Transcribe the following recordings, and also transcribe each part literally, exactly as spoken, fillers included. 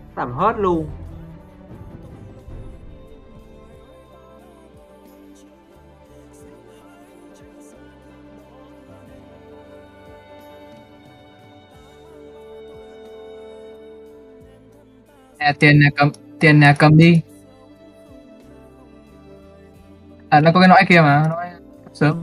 Làm hết luôn. À, tiền là cầm tiền là cầm đi. À, nó có cái nõi kia mà, nõi sớm.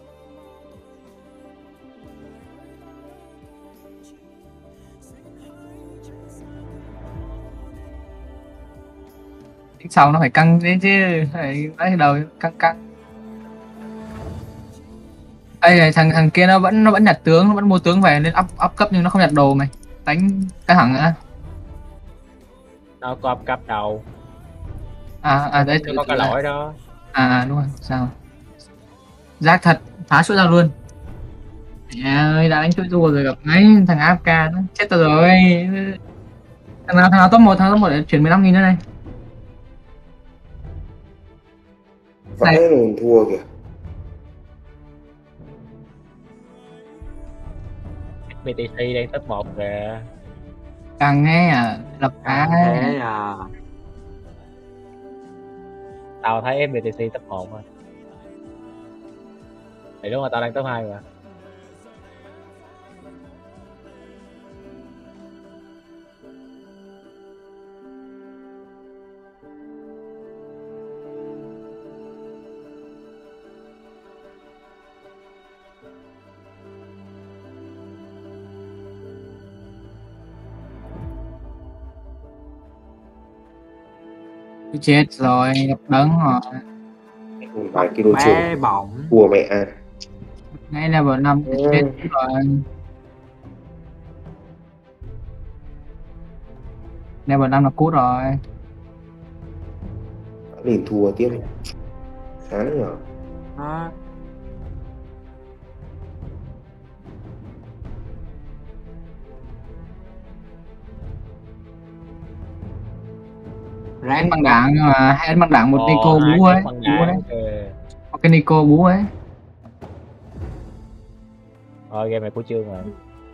Tính sau nó phải căng thế chứ, phải lấy đầu căng căng. Ê, thằng thằng kia nó vẫn nó vẫn nhặt tướng, nó vẫn mua tướng về lên up up cấp nhưng nó không nhặt đồ mày. Đánh căng thẳng nữa. Nó có cấp đầu. À à đấy, Nó có cái lỗi đó. À, à đúng rồi, sao? Rác thật, phá chuỗi ra luôn. Mẹ ơi, đã đánh chuỗi rùa rồi gặp ngay thằng a ép ca nó chết tao rồi. Thằng nào thằng nào top một, thằng top một để chuyển mười lăm nghìn nữa này. Vãi mình thua kìa. bê tê xê đang top một kìa. Càng nghe à, lập À, á. thế à. Tao thấy ép pê tê xê top một thôi. Thì đúng là tao đang top hai mà. Chết rồi, gặp đấng rồi. Vài kilo trường Bé bỏng. thua mẹ à. Ngay level năm Ừ. chết rồi. Level năm là cút rồi. Liền thua tiếp. Chán nhở. Đó. Anh bằng đảng nhưng mà hai anh bằng đảng một Ồ, Nico hai bú ấy, cái bằng bú ấy. đảng kìa. Một cái Nico bú ấy. Thôi game này của Trương rồi.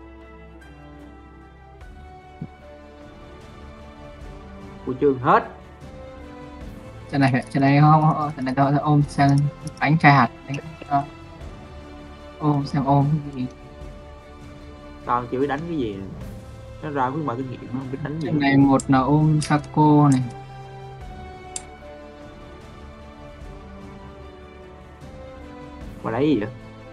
Của Trương hết. Trận này phải, trận này không, trận này tao tao ôm sang đánh chai hạt, đánh uh, ôm xem ôm cái gì. Tao chưa biết đánh cái gì. Nó ra với bài kinh nghiệm nó không biết đánh gì. Trận này một là ôm Sako này. Mà lấy gì vậy?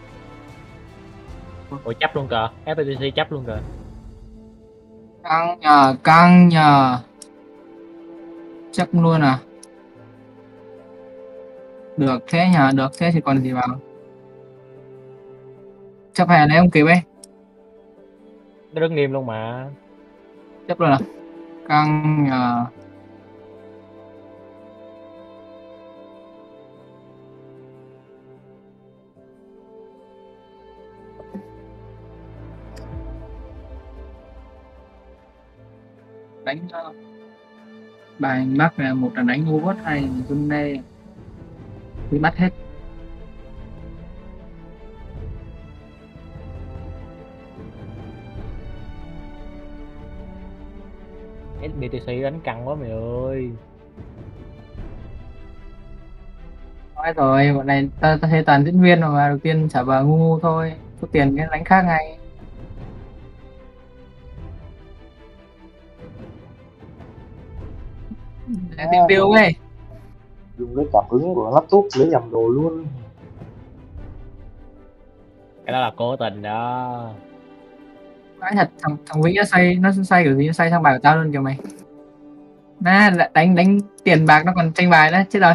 Ủa chấp luôn kìa, ép pê tê xê chấp luôn kìa. Căng nhờ, căng nhờ. Chấp luôn à. Được thế nhờ, được thế thì còn gì vào. Chấp hay là lấy ông kịp ấy. Nó rất nghiêm luôn mà. Chấp luôn à. Căng nhờ. Đánh cho bài Bắc là một là đánh robot, hay là dân đây bị bắt hết. ép pê tê xê đánh căng quá mày ơi. Nói rồi, bọn này ta, ta thấy toàn diễn viên mà đầu tiên trả vờ ngu ngu thôi, có tiền cái đánh khác ngay. Để tìm tiêu ấy. Dùng cái cảm ứng của laptop lấy nhầm đồ luôn. Cái đó là cố tình đó. Nói thật, thằng thằng Vĩ nó say, nó say kiểu gì, nó say sang bài của tao luôn kìa mày. Nè, đánh đánh tiền bạc nó còn tranh bài đó, chết rồi.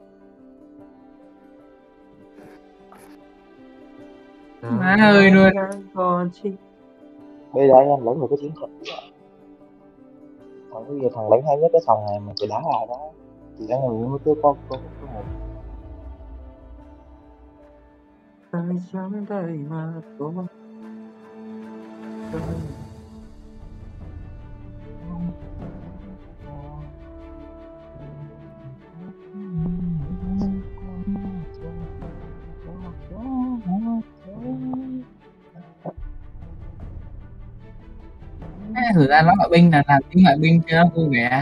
Má ơi luôn. Bây giờ anh em lấy một cái chiến thuật. Thằng bây giờ thằng lấy hay nhất cái phòng này mà phải đá lại đó. Thì anh em mới cứ có có có một. thử ra nó ngoại binh là làm tiếng ngoại binh cho nó vui vẻ.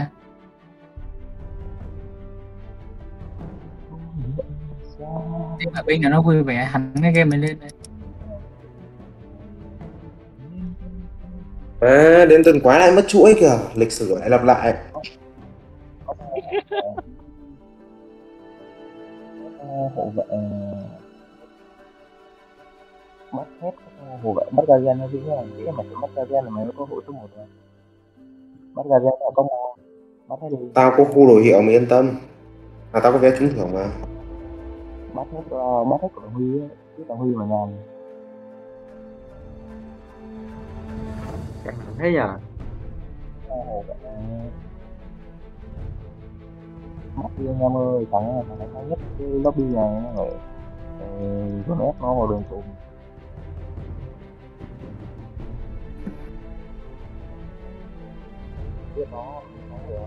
Tiếng ngoại binh là nó vui vẻ hẳn cái game này lên. À, đến tuần quá lại mất chuỗi kìa, lịch sử lại lặp lại. Hộ vệ mất hết các hộ vệ bắt Guardian nó dữ là nghĩ là mày phải mất Guardian là mày mới có hộ số một rồi. Bắt Guardian là có ngon, bắt hết đi. Tao có khu đồ hiệu mày yên tâm. À tao có vé trúng thưởng mà. Bắt hết uh, bắt hết của thằng Huy ấy, chứ thằng Huy mà nhàn. Chẳng hạn thế giờ. Hộ vệ mất đi anh em ơi, thằng này thằng này hay nhất cái lobby này nó rồi dồn ép nó vào đường cùng. Giết nó, nó được.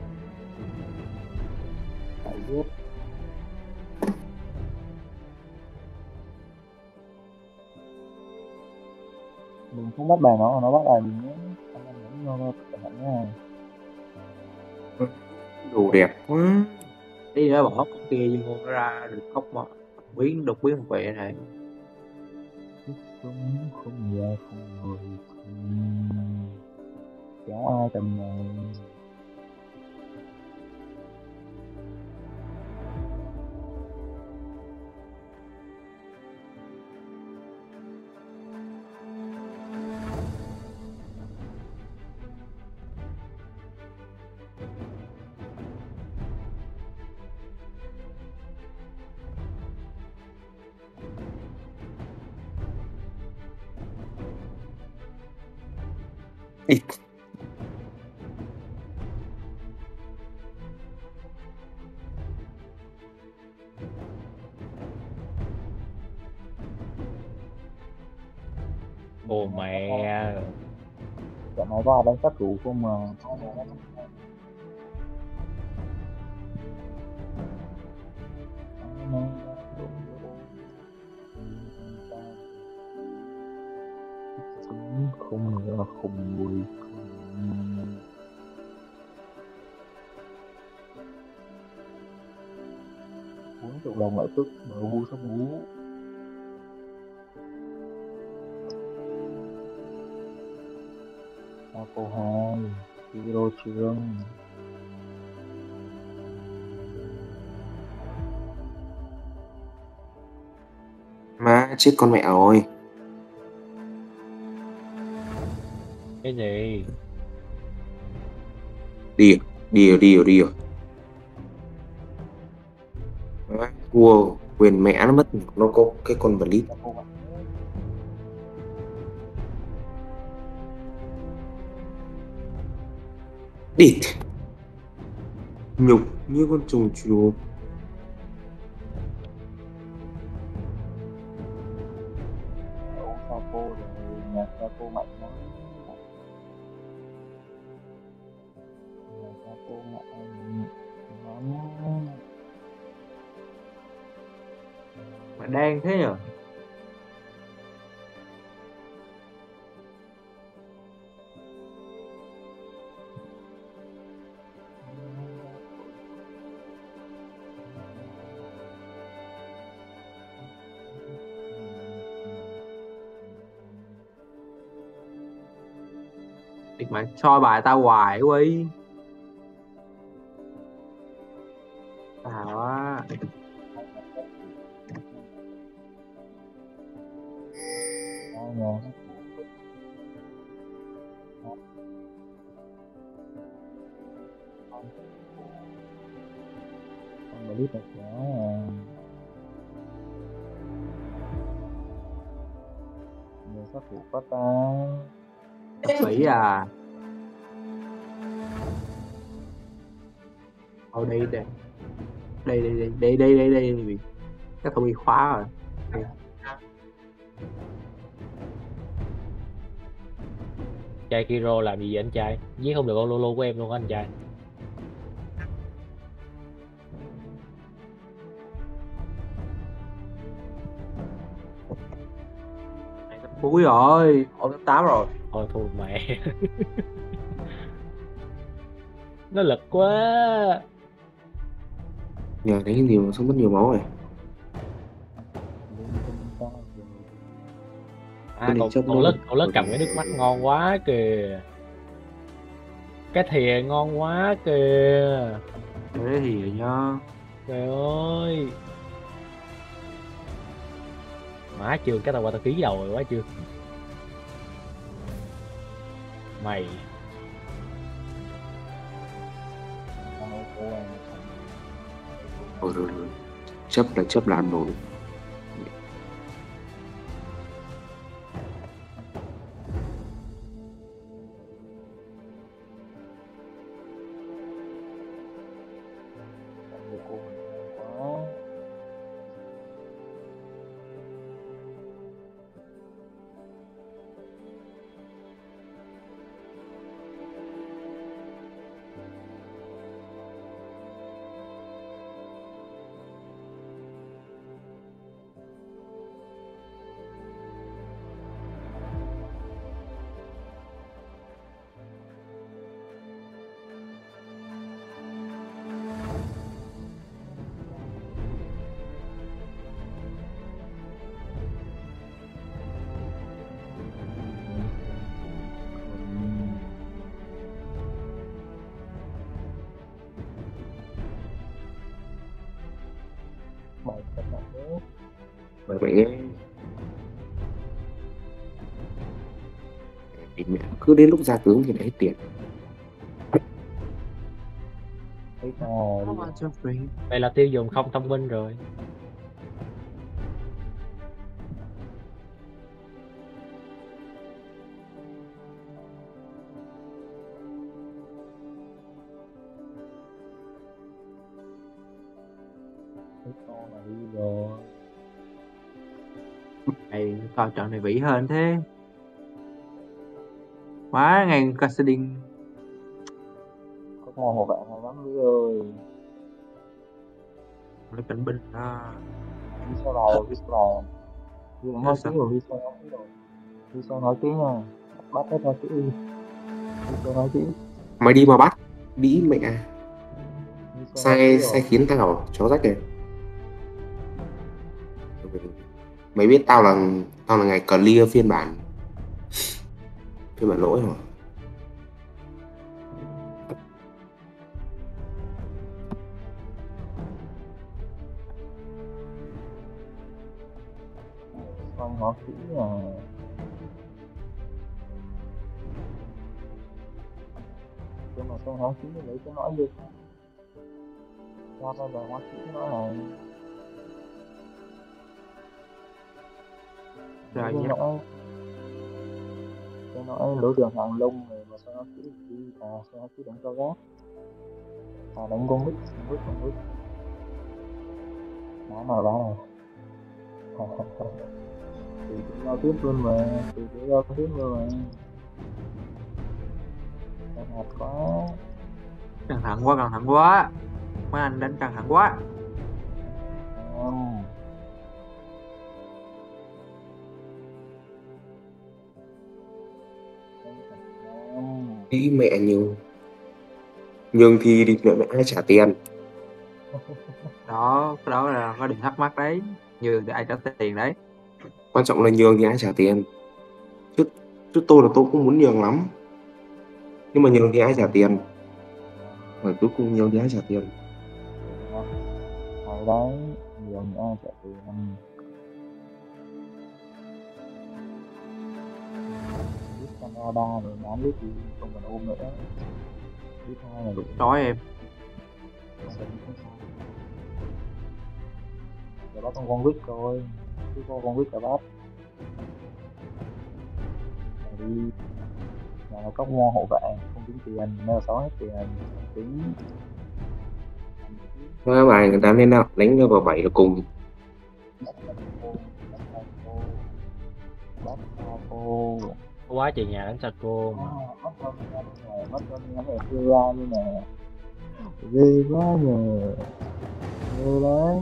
Phải giết. Mình không bắt bài nó, nó bắt bài mình nhé. Anh em đánh nó cẩn thận nha. Đồ đẹp quá. Tí nữa bỏ con kia vô nó ra được khóc mà biến đột biến một vệ này. Không không nghe không ngồi không kéo ai tầm này. Ít. Ồ mẹ. Trận này có ai đánh sát thủ không mà. Không nữa không vui. Bốn triệu đồng lại tức mở vui sắp bú. Cô hai Hero Trương Má chết con mẹ rồi. Cái gì? Đi rồi, đi rồi, đi rồi, đi rồi. Má, thua quyền mẹ nó mất, nó có cái con Blitz. Đi. Nhục như con trùng chuột. Sao cô rồi nhà sao cô mạnh lắm. Nhà sao cô mạnh lắm. Mà đang thế nhờ. Địch mà soi bài tao hoài quý. À quá. Nhà con Blitz là kéo à. Người sát thủ có ta. Bỉ à. Ở đây đây. Đây đây đây đây đây đây đây đây. Chắc tôi bị khóa rồi. Đây. Trai Kiro làm gì vậy anh trai? Giết không được con Lolo của em luôn á anh trai. Cuối rồi, ôm tám rồi. Thôi thua mẹ. Nó lực quá. Nhờ đánh cái gì mà sao mất nhiều máu rồi. Linh tinh cao rồi. À, Con này cậu chấp cậu nó lết rồi. cậu lết Rồi, cầm rồi, cái nước rồi, mắt rồi. ngon quá kìa. Cái thìa ngon quá kìa. Thế thì nhá. Trời ơi. Má chưa, cái tao qua tao ký đầu rồi quá chưa. Mày. Con ô tô này. Rồi, rồi, rồi. Chấp là chấp là ăn rồi. Con ô tô này quá. Bảy các bạn nhé. Bởi vậy nhé. Thì mẹ cứ đến lúc ra tướng thì lại hết tiền. Thấy sao đi. Vậy là tiêu dùng không thông minh rồi. Thấy con là đi rồi. Này coi trận này vĩ hơn thế. Quá ngày Cassadin. Có ngon một bạn hay lắm Vĩ ơi. Lấy cảnh binh đó. Vĩ sao là Vĩ sao là Vĩ đã nói Sao? tiếng rồi. Vĩ sao nói tiếng rồi. Vĩ sao nói tiếng nha. Bắt hết nói tiếng. Vĩ sao nói tiếng. Mày đi mà bắt. Đi mẹ. Vĩ sao nói Sai tiếng sai rồi. khiến tao chó rách này. Mày biết tao là tao là ngày clear phiên bản phiên bản lỗi rồi. Con ngó kỹ à. Chứ mà sao ngó kỹ lấy cái nõi được. Cho bao giờ ngó kỹ nó này. Rồi Cái nhé. nõi. Cái nõi đối tượng hàng lông rồi mà sao ngó kỹ đi. À sao ngó kỹ đánh cho gác. À đánh con vít. Con vít con vít. Đá nào đá nào. Thì cũng giao tiếp luôn mà. Thì cũng giao tiếp luôn mà. Căng hạt quá. Căng thẳng quá, căng thẳng quá. Mấy anh đánh căng thẳng quá. Không. Không. Đi mẹ nhường. Nhường thì đi mẹ mẹ ai trả tiền. Đó, cái đó là có đừng thắc mắc đấy. Như ai trả tiền đấy. Quan trọng là nhường thì ai trả tiền. Chứ, chứ tôi là tôi cũng muốn nhường lắm. Nhưng mà nhường thì ai trả tiền. Và cuối cùng nhường thì ai trả tiền. Hay đấy. Nhiều những ai trả tiền. Lít Canada rồi bán lít thì không còn ôm nữa. Lít hai là đủ. Nói em. Để bắt con con vít thôi. Cứ con con vít là bắt. Rồi đi. Nhà nó cốc ngon hộ vệ. Không tính tiền. Nếu sáu hết tiền. Không tính. Các bài người ta lên nào đánh vào bảy là cùng. Bắt cô. Bắt cô. Quá trời nhà đánh Saco mà. Mất con ngắn này. Mất con ngắn này chưa ra luôn nè. Ghê quá nhờ. Ghê đấy.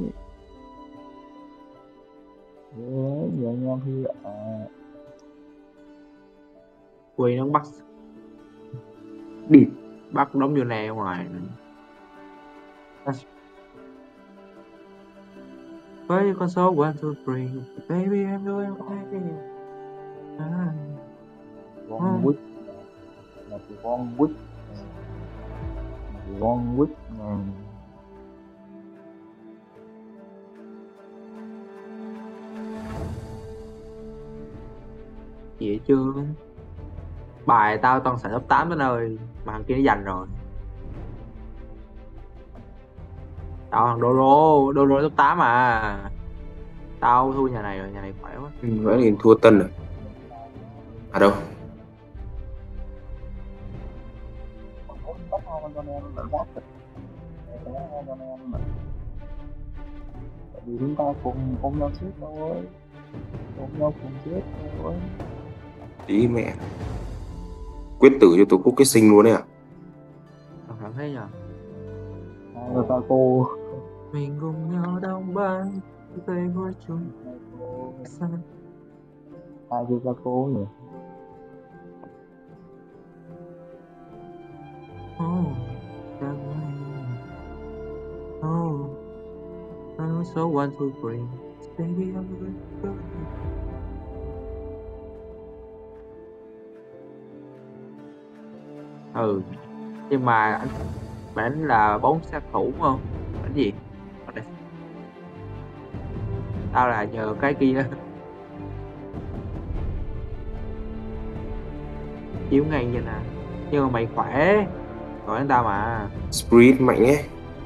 Ghê đấy. Giờ anh em thi ạ. Quỳ nó bắt. Đi bắt đóng vô nè ngoài. Với con số one two three, baby I'm going away. À. One week là từ one week one week này. Vậy chưa? Bài tao toàn xài top tám tới nơi mà thằng kia nó giành rồi. Tao thằng Doro, Doro top tám à. Tao thua nhà này rồi, nhà này khỏe quá. Ừ, vậy thì thua Tân rồi. À đâu? Bắt hai con con em vẫn rác rồi. Hai con em mà. Tại vì chúng ta cùng cùng nhau chết thôi. Cùng nhau cùng chết thôi. Tí mẹ. Quyết tử cho tổ quốc kết sinh luôn đấy à? Tao cảm thấy nhờ. Hai người ta cô. Mình cùng nhau đong ban về vui chung. Hai người ta cô nhỉ? Oh, oh, I'm so one two three, baby I'm good. Ừ, nhưng mà anh đánh là bốn sát thủ đúng không? Đánh gì? Ở đây. Tao là nhờ cái kia chiếu ngay như nè, nhưng mà mày khỏe gọi anh tao mà. Spirit mạnh ấy.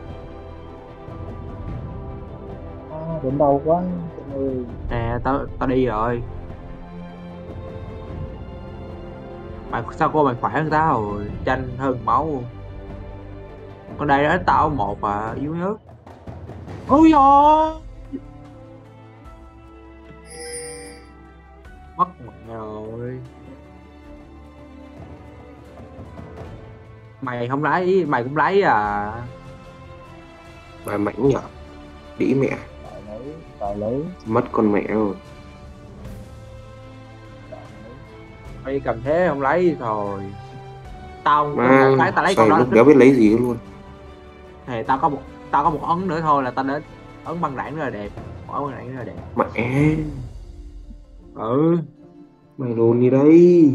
À, đến đâu quá ơi. Nè tao tao đi rồi. Mày sao cô mày khỏe hơn tao rồi, tranh hơn máu. Còn đây đó tao một à, yếu nhất. Ôi giời, mất mẹ rồi. Mày không lấy, mày cũng lấy à? Bài mạnh nhở. Đĩ mẹ. Phải lấy, phải lấy. Mất con mẹ rồi. Mày cầm thế không lấy rồi. Tao Mà một cái tao lấy con xoay đó lúc đéo biết lấy gì luôn. thì tao có một tao có một ấn nữa thôi là tao đến ấn băng đảng rất là đẹp, một ấn băng đảng rất là đẹp. Mẹ. Ừ, Mày đồn đi đây.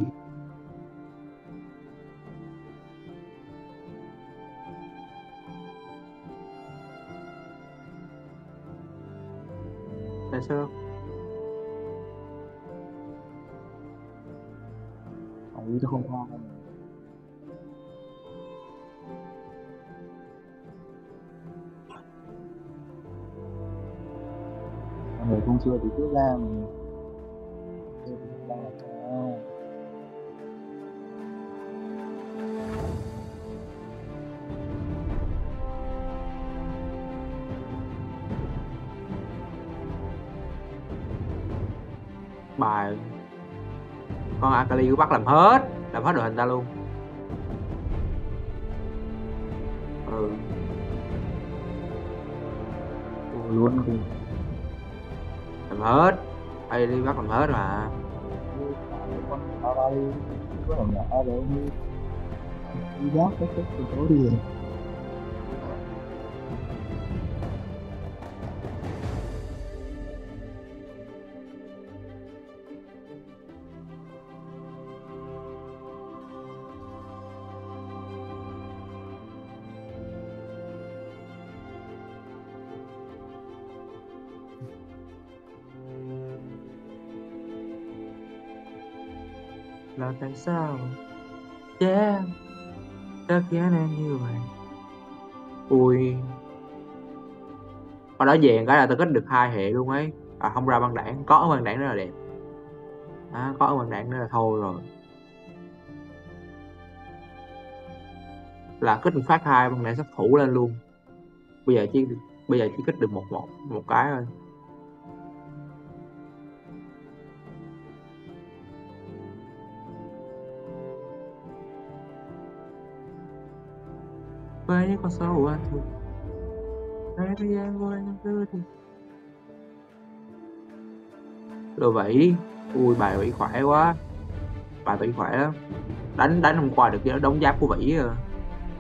tại sao? Phải cho không tha. Người không chưa thì cứ ra mình đang là sao? Bài con Akali cứ bắt làm hết làm hết đội hình ta luôn. Ừ, Ủa, luôn thì làm hết, ai đi bắt làm hết mà. con ở đây có là nhỏ để như đi giác cái cái từ tối đi rồi. Là tại sao yeah đã khiến em như vậy. Ui, ở đó vàng cái là tao kết được hai hệ luôn ấy. À không ra băng đảng, có băng đảng rất là đẹp. À, có băng đảng nữa là thôi rồi, là kết được phát hai băng đảng sát thủ lên luôn. Bây giờ chỉ bây giờ chỉ kết được một một một cái thôi. Với những con số anh thôi. Baby I'm going to do. Đồ vẫy, ui bài vẫy khỏe quá, bài vẫy khỏe lắm. Đánh đánh hôm qua được cái đống giáp của vẫy rồi.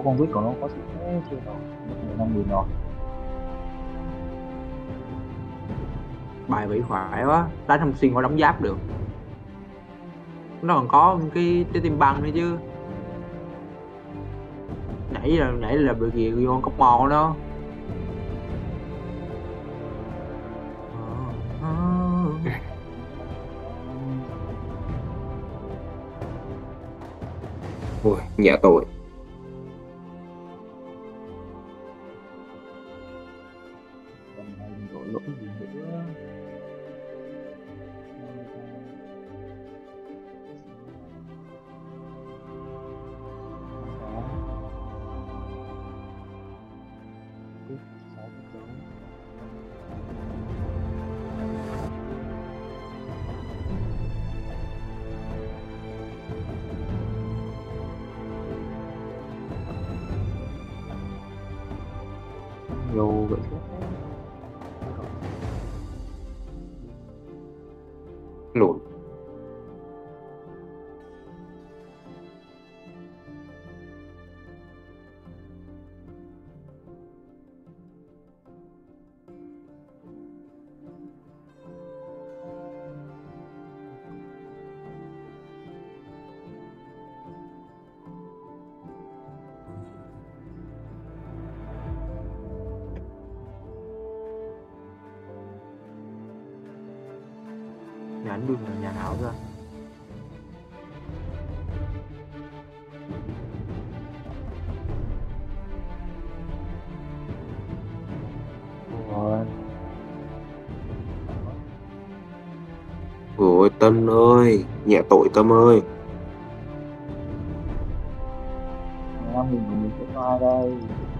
con quýt của nó có sức thế chưa đâu, mười năm nghìn rồi. Bài bị khỏe quá, đánh không xuyên qua đóng giáp được. Nó còn có cái trái tim băng nữa chứ. Nãy là nãy là bị gì vô con cốc mò đó. Ôi, nhẹ tội. Còn này rồi lỗi gì nữa. Nhiều vậy chứ. Lộn. Nhà anh đương là nhà nào ra? Rồi. Ôi Tâm ơi, nhẹ tội Tâm ơi. mười lăm nghìn của mình sẽ có ai đây?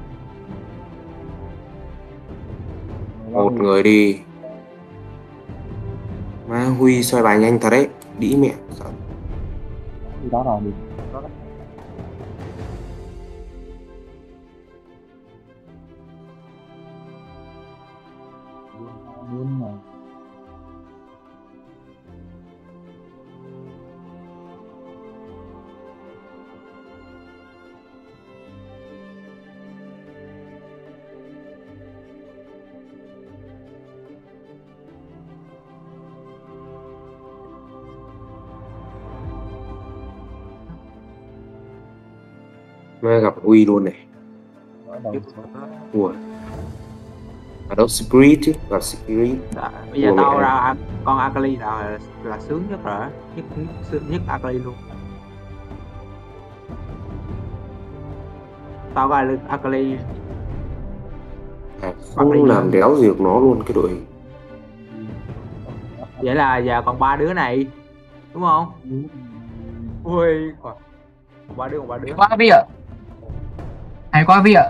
Một người đi. Má Huy xoay bài nhanh thật đấy. Đĩ mẹ. Sợ. Thì đó là mình đó là luôn mà. Má gặp Huy luôn này. Nói đầu Ủa. Ở đâu Spirit chứ, gặp Spirit. Đã, bây giờ Ủa, tao mẹ. ra con Akali là là sướng nhất rồi, nhất nhất, nhất Akali luôn. Tao ra được Akali. À, không làm đéo gì được nó luôn cái đội hình. Vậy là giờ còn ba đứa này đúng không? Ui, còn ba đứa còn ba đứa. Hay quá Vi ạ. Hay quá Vi ạ.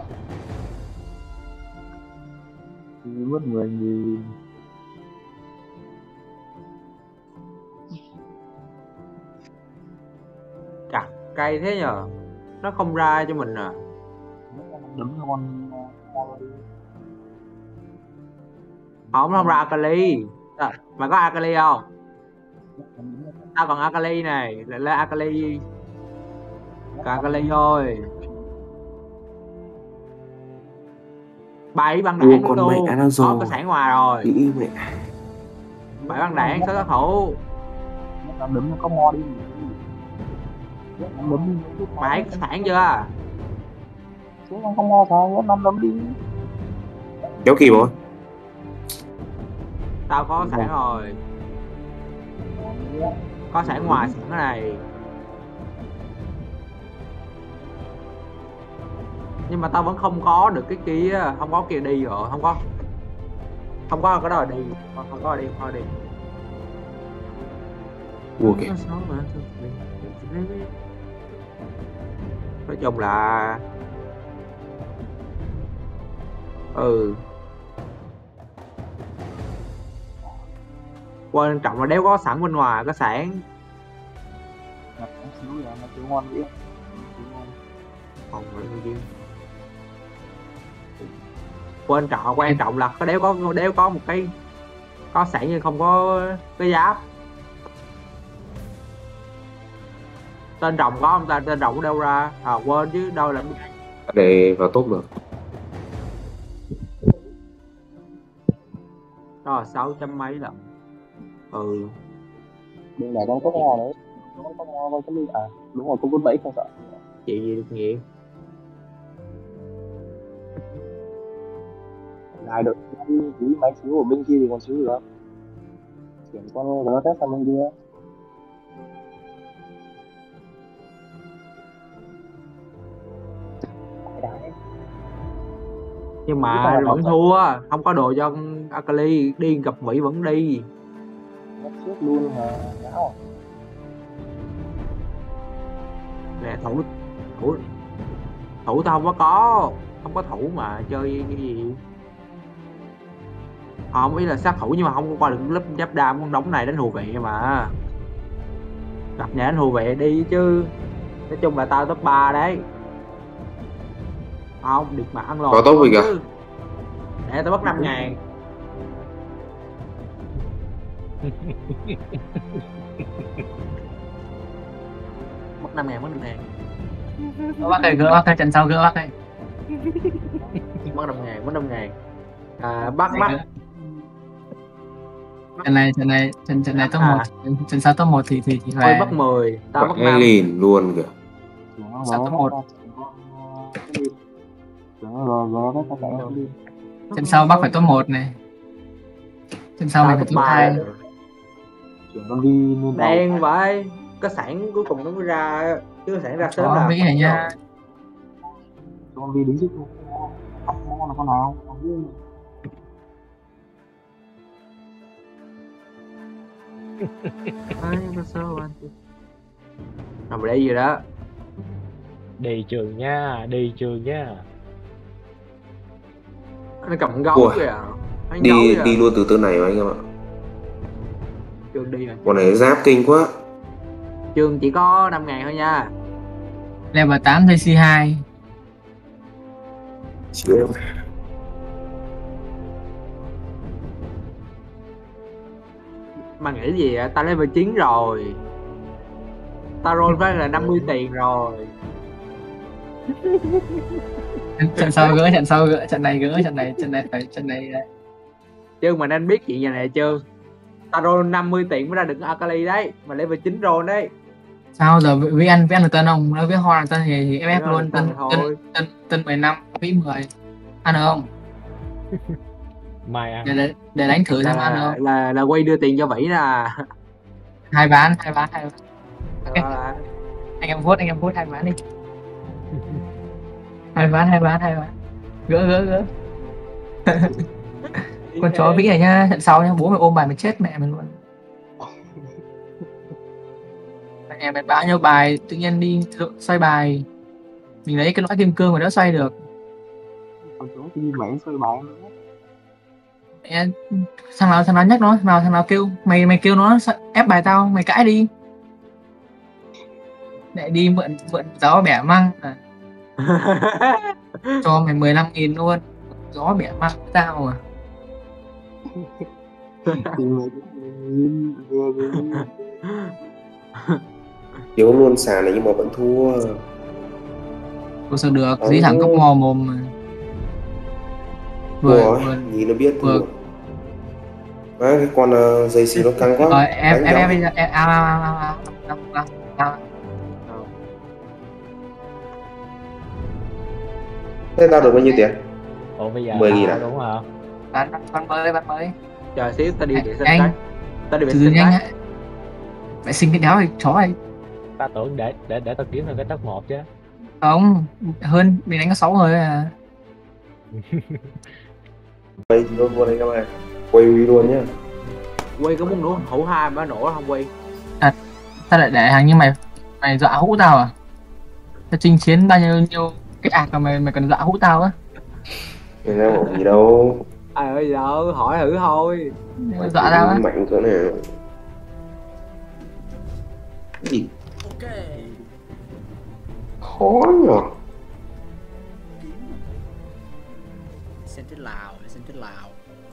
thì mất mười nghìn. Chặt cây thế nhờ, nó không ra cho mình à. Đứng cho con con đi. Không, nó không ra Akali. À, mày có Akali không? Tao còn Akali này, lại lấy Akali. Còn Akali thôi. Bảy băng Ủa, đạn con luôn. mẹ nó rồi. Có cái sản hòa rồi. Đĩ mẹ. Bảy băng đạn sáu sát thủ. Nó đứng nó có mo đi. Nó đứng đi. Mày thấy sản chưa? Chứ nó không mo sao, nó đứng đi. Đéo kịp rồi. Tao có sản rồi. Có sản hòa sẵn cái này. Nhưng mà tao vẫn không có được cái kia, không có kia đi rồi, không có. Không có cái đó là đi, không, không có đi, không có đi. Ủa kìa. Nói chung là ừ quan trọng là đéo có sẵn bên ngoài có sản. Nó xíu vậy, nó chịu ngon vậy. Không phải người kia. Quan trọng quan trọng là có đéo có đéo có một cái có sản nhưng không có cái giáp. Tên rồng có không ta? Tên rồng đâu ra à, quên chứ đâu là để vào top được. Rồi sáu trăm mấy lận. Ừ. Đừng để con tốt ngon đấy. Con tốt ngon con cái ly à đúng rồi, con cút bảy không sợ. Chị gì được nghiện. Lại được tí máy xíu ở bên kia thì còn xíu được. Chuyển con nó test sang bên kia. Đấy. Nhưng mà vẫn thua, không có đồ cho Akali, đi gặp Mỹ vẫn đi. Nó trước luôn mà não. Nè thủ thủ thủ tao không có có không có thủ mà chơi cái gì. Không ý là sát thủ nhưng mà không có qua được lớp giáp đam con đống này đánh hù vệ mà. Gặp nhà đánh hù vệ đi chứ. Nói chung là tao top ba đấy. Không được mà ăn lòi. Có top gì kìa. Để tao mất năm ngàn. Mất năm ngàn mất năm ngàn. Gỡ bác ơi, gỡ bác ơi, trận sau gỡ bác ơi. Mất năm ngàn, mất năm ngàn. À, bắt mắt. Trận này, trận này, trận trận này top À. một, trận sau top một thì thì thì Thôi về. mất mười, tao mất Vãi năm. lìn luôn kìa. Sao top một. Trận sau bác phải top một này. Trận sau mình phải top hai. Đen vậy. Có sẵn cuối cùng nó mới ra. Chứ sẵn ra sớm Có là Mỹ này nha. Con đi đứng trước con là con nào? Nằm ở đây gì đó. Đi trường nha, đi trường nha. Nó cầm gấu Ủa. kìa. Nó Đi gấu kìa. đi luôn từ từ này mà anh em ạ. Trường đi rồi. Con này giáp kinh quá. Trường chỉ có năm ngàn thôi nha. Level tám thôi xê hai. Chịu. Mà nghĩ gì vậy? Tao level chín rồi. Tao roll với là năm mươi tiền rồi. Trận sau gỡ, trận sau gỡ, trận này gỡ, trận này, trận này phải, trận này. Chứ mà nên biết chuyện gì này chưa? Tao roll năm mươi tiền mới ra được Akali đấy. Mà level chín roll đấy. Sao giờ với anh với anh là tân không? Nói với Hoa là tân thì, thì ép ép luôn, tân thôi. tân tân tân mười lăm, Mỹ mười. Ăn được không? Mai ăn. Để để, để đánh thử xem ăn được Là, không? là là quay đưa tiền cho Vĩ nè. Hai bán, hai bán, hai bán. Đó là- Anh em vote, anh em vote hai bán đi. Hai bán, hai bán, hai bán. Gỡ gỡ gỡ. Con chó Vĩ này nhá, trận sau nhá, bố mày ôm bài mày chết mẹ mày luôn. Anh em mày bao nhiêu bài tự nhiên đi xoay bài. Mình lấy cái lõi kim cương mà đỡ xoay được. Con số đi mảng xoay bài nữa. Mẹ, thằng nào thằng nào nhắc nó, nào thằng nào kêu mày mày kêu nó ép bài tao, mày cãi đi. Để đi mượn mượn gió bẻ măng à. Cho mày mười lăm nghìn luôn. Gió bẻ măng với tao à. Thì mày vừa vừa Thiếu luôn sàn này nhưng mà vẫn thua. Cô sao được, Ừ. dí thẳng cốc mò mồm mà. Thua Vừa rồi, vừa. nhìn nó biết thua. Vừa. Đấy, cái con uh, dây xì nó căng quá. Rồi em Đánh em cho. em bây giờ em ao ao ao ao ao ao ao ao. Thế tao được bao nhiêu tiền? Ủa bây giờ mười nghìn à? đúng không? Bán bán mới bán mới. Chờ xíu tao đi vệ sinh Anh- cái. Tao đi vệ Từ sinh nhanh cái. á. Vệ sinh cái đéo này chó này. Ta tưởng để để để tao kiếm thêm cái top một chứ. Không, hơn mình đánh có sáu người à. Quay luôn luôn đấy các bạn. Quay luôn nhá. Quay có muốn nổ hủ hai mà nổ không quay. Tao lại để hàng như mày mày dọa hũ tao à? Tao chinh chiến bao nhiêu nhiêu cái ạc mà mày mày còn dọa hũ tao á? Người ta bảo gì đâu. À ơi giờ hỏi thử thôi. Mày dọa tao á? Mạnh cỡ này. Cái gì? Khó nhỉ. Xem chết Lào, xem chết Lào.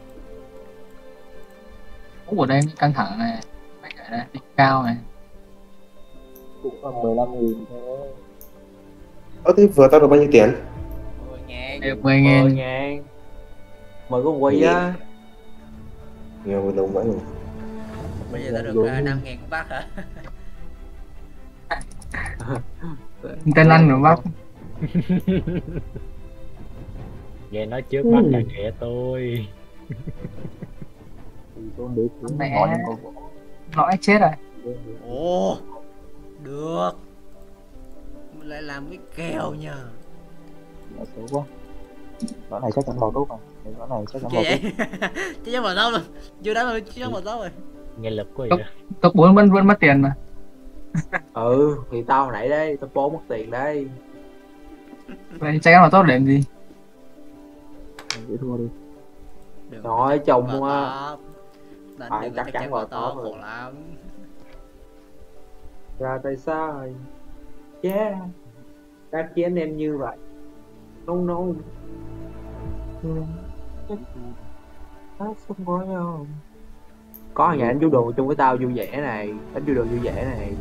Hũ ở đây căng thẳng này, mày ở đây đỉnh cao này. cũng là mười lăm nghìn thôi. Ơ thế vừa tao được bao nhiêu tiền? ngàn. Được mười mười ngàn. ngàn. Mời con quỳ á. Nghe mình luôn vậy luôn. Bây giờ tao được uh, năm ngàn của bác hả? Tên Lanh rồi bác. Nghe nói trước mắt là kệ tôi. Thì tôi để xuống Mẹ. nói những câu Lõi chết rồi. Ồ, được. Mình lại làm cái kèo nha. là xấu quá. Nó này chắc chắn vào tốt rồi. Nó này chắc chắn Kìa vào tốt. vậy. Chứ chắc vào đâu rồi. Chưa đó rồi, chứ chắc vào đâu rồi. Nghe lực quá Top, vậy. top bốn vẫn vẫn mất tiền mà. Ừ thì tao hồi nãy đây, tao bốn mất tiền đây. Vậy chắc chắn là tốt để làm gì? Dễ thua đi. Đừng Trời ơi, chắc chồng vào mua. top. Đánh Phải, đừng chắc chắc chắn chắn vào vào top top, rồi. khổ lắm. Ra tay sai. Yeah. Các chị anh em như vậy. Không no. Không có đâu. Có nhà đánh chú đồ chung với tao vui vẻ này, đánh chú đồ vui vẻ này.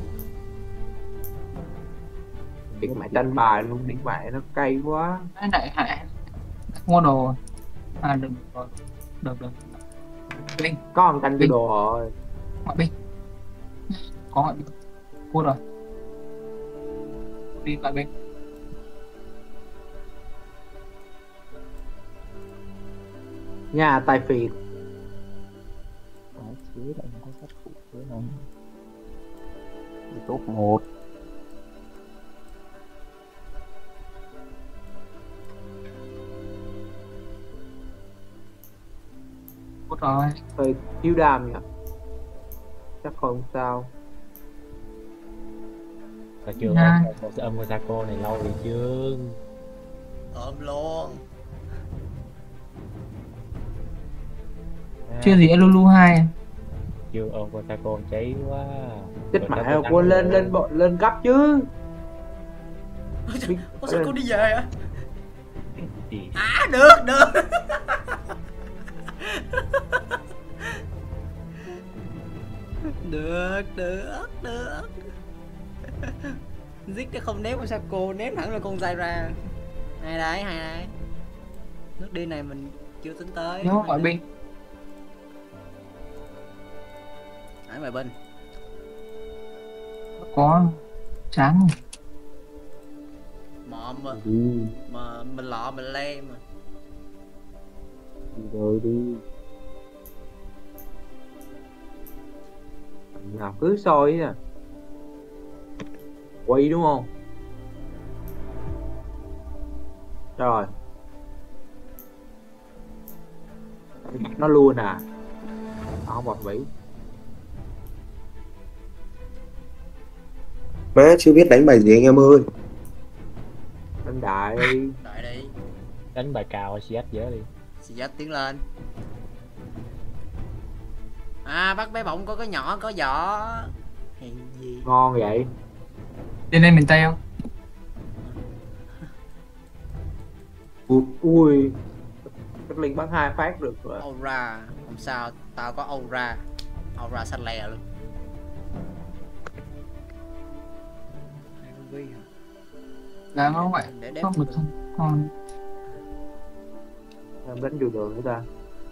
Việc mẹ tranh bài luôn, điện mẹ nó cay quá. Cái này hại. Không có đồ. À được rồi. Được được. Linh, Có thằng canh chú đồ rồi. ngoại binh. Có ngoại binh. Cút rồi. Đi ngoại binh. Nhà tài phiệt. Cái chế lại không có sát phụ thế này. Thì top một. Cút rồi. Hơi thiếu đam nhỉ. Chắc không sao. Sao chưa Nha. ôm một ôm Mosako này lâu rồi chưa? Ôm luôn. À, Chưa gì Lulu hai. chưa ôm Mosako cháy quá. Chết Rồi mẹ tao ơi, tăng quên lên rồi. lên bộ- lên cấp chứ. Ủa sao cô đi về hả? Gì? À được, được. Được, được, được. Giết nó không ném sao cô ném thẳng lên con dai ra. Hay đấy, hay đấy. Nước đi này mình chưa tính tới. Nhớ ngoại binh. Hãy ngoài bên. Có. Chán. Mọ mà, Đi. mà mình lọ mình le mà. Đi rồi đi. Nào cứ soi nè. Quay đúng không? Rồi. Nó luôn à. Nó không bật vĩ. Má chưa biết đánh bài gì anh em ơi. Đánh đại đi. Đợi đi. Đánh bài cào xì ét dễ đi. Xì dắt tiến lên. À bắt bé bọng có cái nhỏ có vỏ. Hèn gì. Ngon vậy. Đi lên miền Tây không? Ui. Cái Linh bắn hai phát được rồi. Aura. Không sao, tao có Aura. Aura xanh lè luôn. Đây, con Ghi hả? Dạ không vậy. Để đếm Không được không? Còn Em đánh dù đường nữa ta.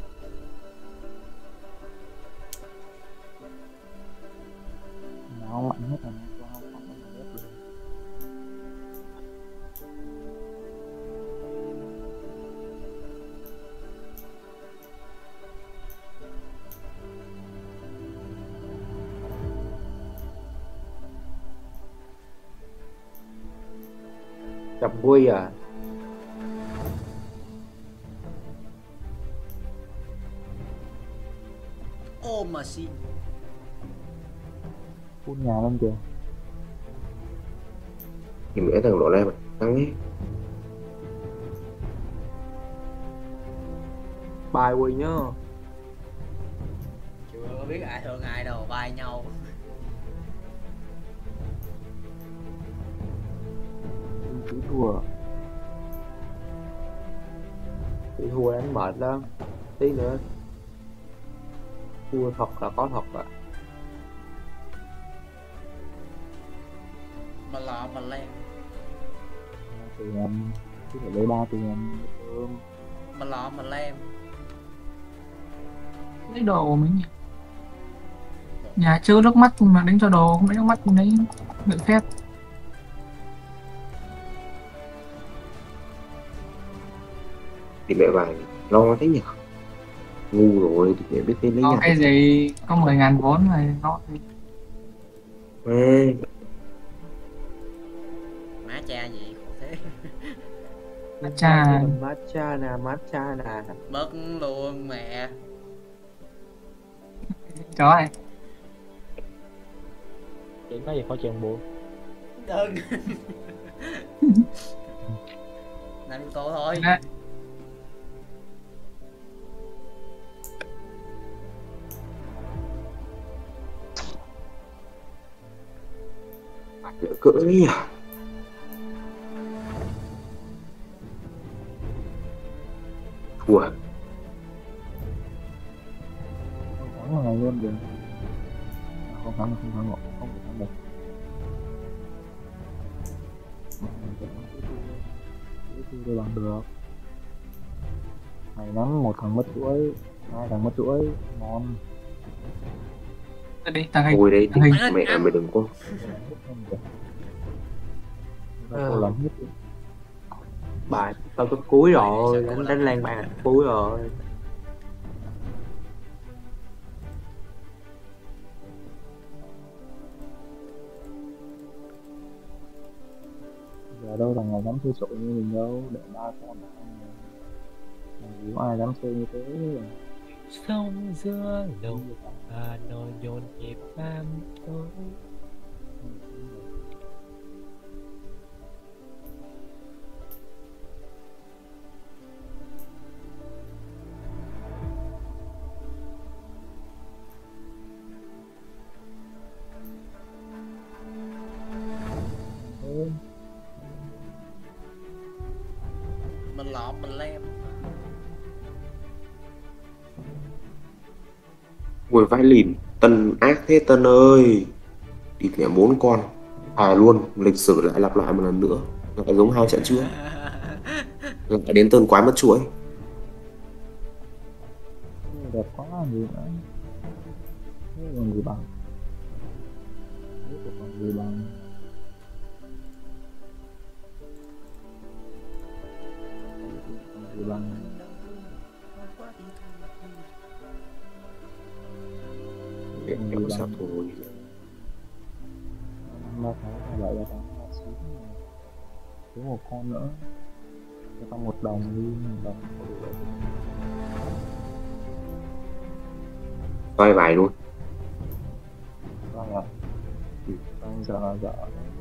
Nó không mạnh hết rồi. Nó không mạnh hết rồi. Chập quy à. Ô mà xin. Phun nhà lên kìa. Thì nữa thằng lộ lên thắng ấy. Bài quy nhá. Chưa có biết ai thương ai đâu, bay nhau. Chỉ thua. Bị thua đánh mệt lắm. Tí nữa. Thua thật là có thật à. Mà lọ mà len. Tụi em. Chứ phải lấy ba tụi em. Ừm, Mà lọ mà lem. Lấy đồ của mình. Nhà chưa nước mắt mà đánh cho đồ, không đánh nước mắt cũng đấy được phép. Thì mẹ vài lo thế nhỉ? Ngu rồi thì mẹ biết tên lấy Có nhà. cái gì có mười ngàn vốn rồi nó thì Ê, Má cha gì khổ thế. cha matcha nè, matcha nè. Mất luôn mẹ. chó này. Chuyện có gì khỏi chuyện buồn. Đừng. Làm yếu tố thôi. Đấy. lỡ cỡ đấy nhỉ? Thua. không thắng là ngày luôn được. Không thắng là không thắng nổi, không thể thắng được. Mà mình phải thắng tiếp thôi. Tiếp thôi để bằng được. Mày nắm một thằng mất chuỗi, hai thằng mất chuỗi, ngon. Thôi đi thằng hình Thôi đấy thằng hình thì mẹ mày đừng có. Tao cô làm hết đi. Bài tao có cuối rồi, đánh đánh lan bàn là cuối rồi. Giờ đâu thằng nào dám chơi sội như mình đâu, để ba con là không rồi. Làm gì có ai dám chơi như thế. Sông giữa lồng Hà Nội nhộn nhịp ban tối. Thế Mình lọt mình lem. Ngồi vai lìn. Tân ác thế Tân ơi. Đi mẹ bốn con. À luôn, lịch sử lại lặp lại một lần nữa. Lại giống hai trận trước. Lại đến Tân quái mất chuỗi. đẹp quá làm gì nữa. Thế còn gì bằng. Thế thì còn gì bằng. Thế thì còn gì bằng. Mẹ kéo sát thôi. Ba tháng là bảy ba tháng ba chín. Thiếu một con nữa. Cho tao một đồng đi, một đồng. Vai bài luôn. Vâng ạ. Vâng giờ là giờ.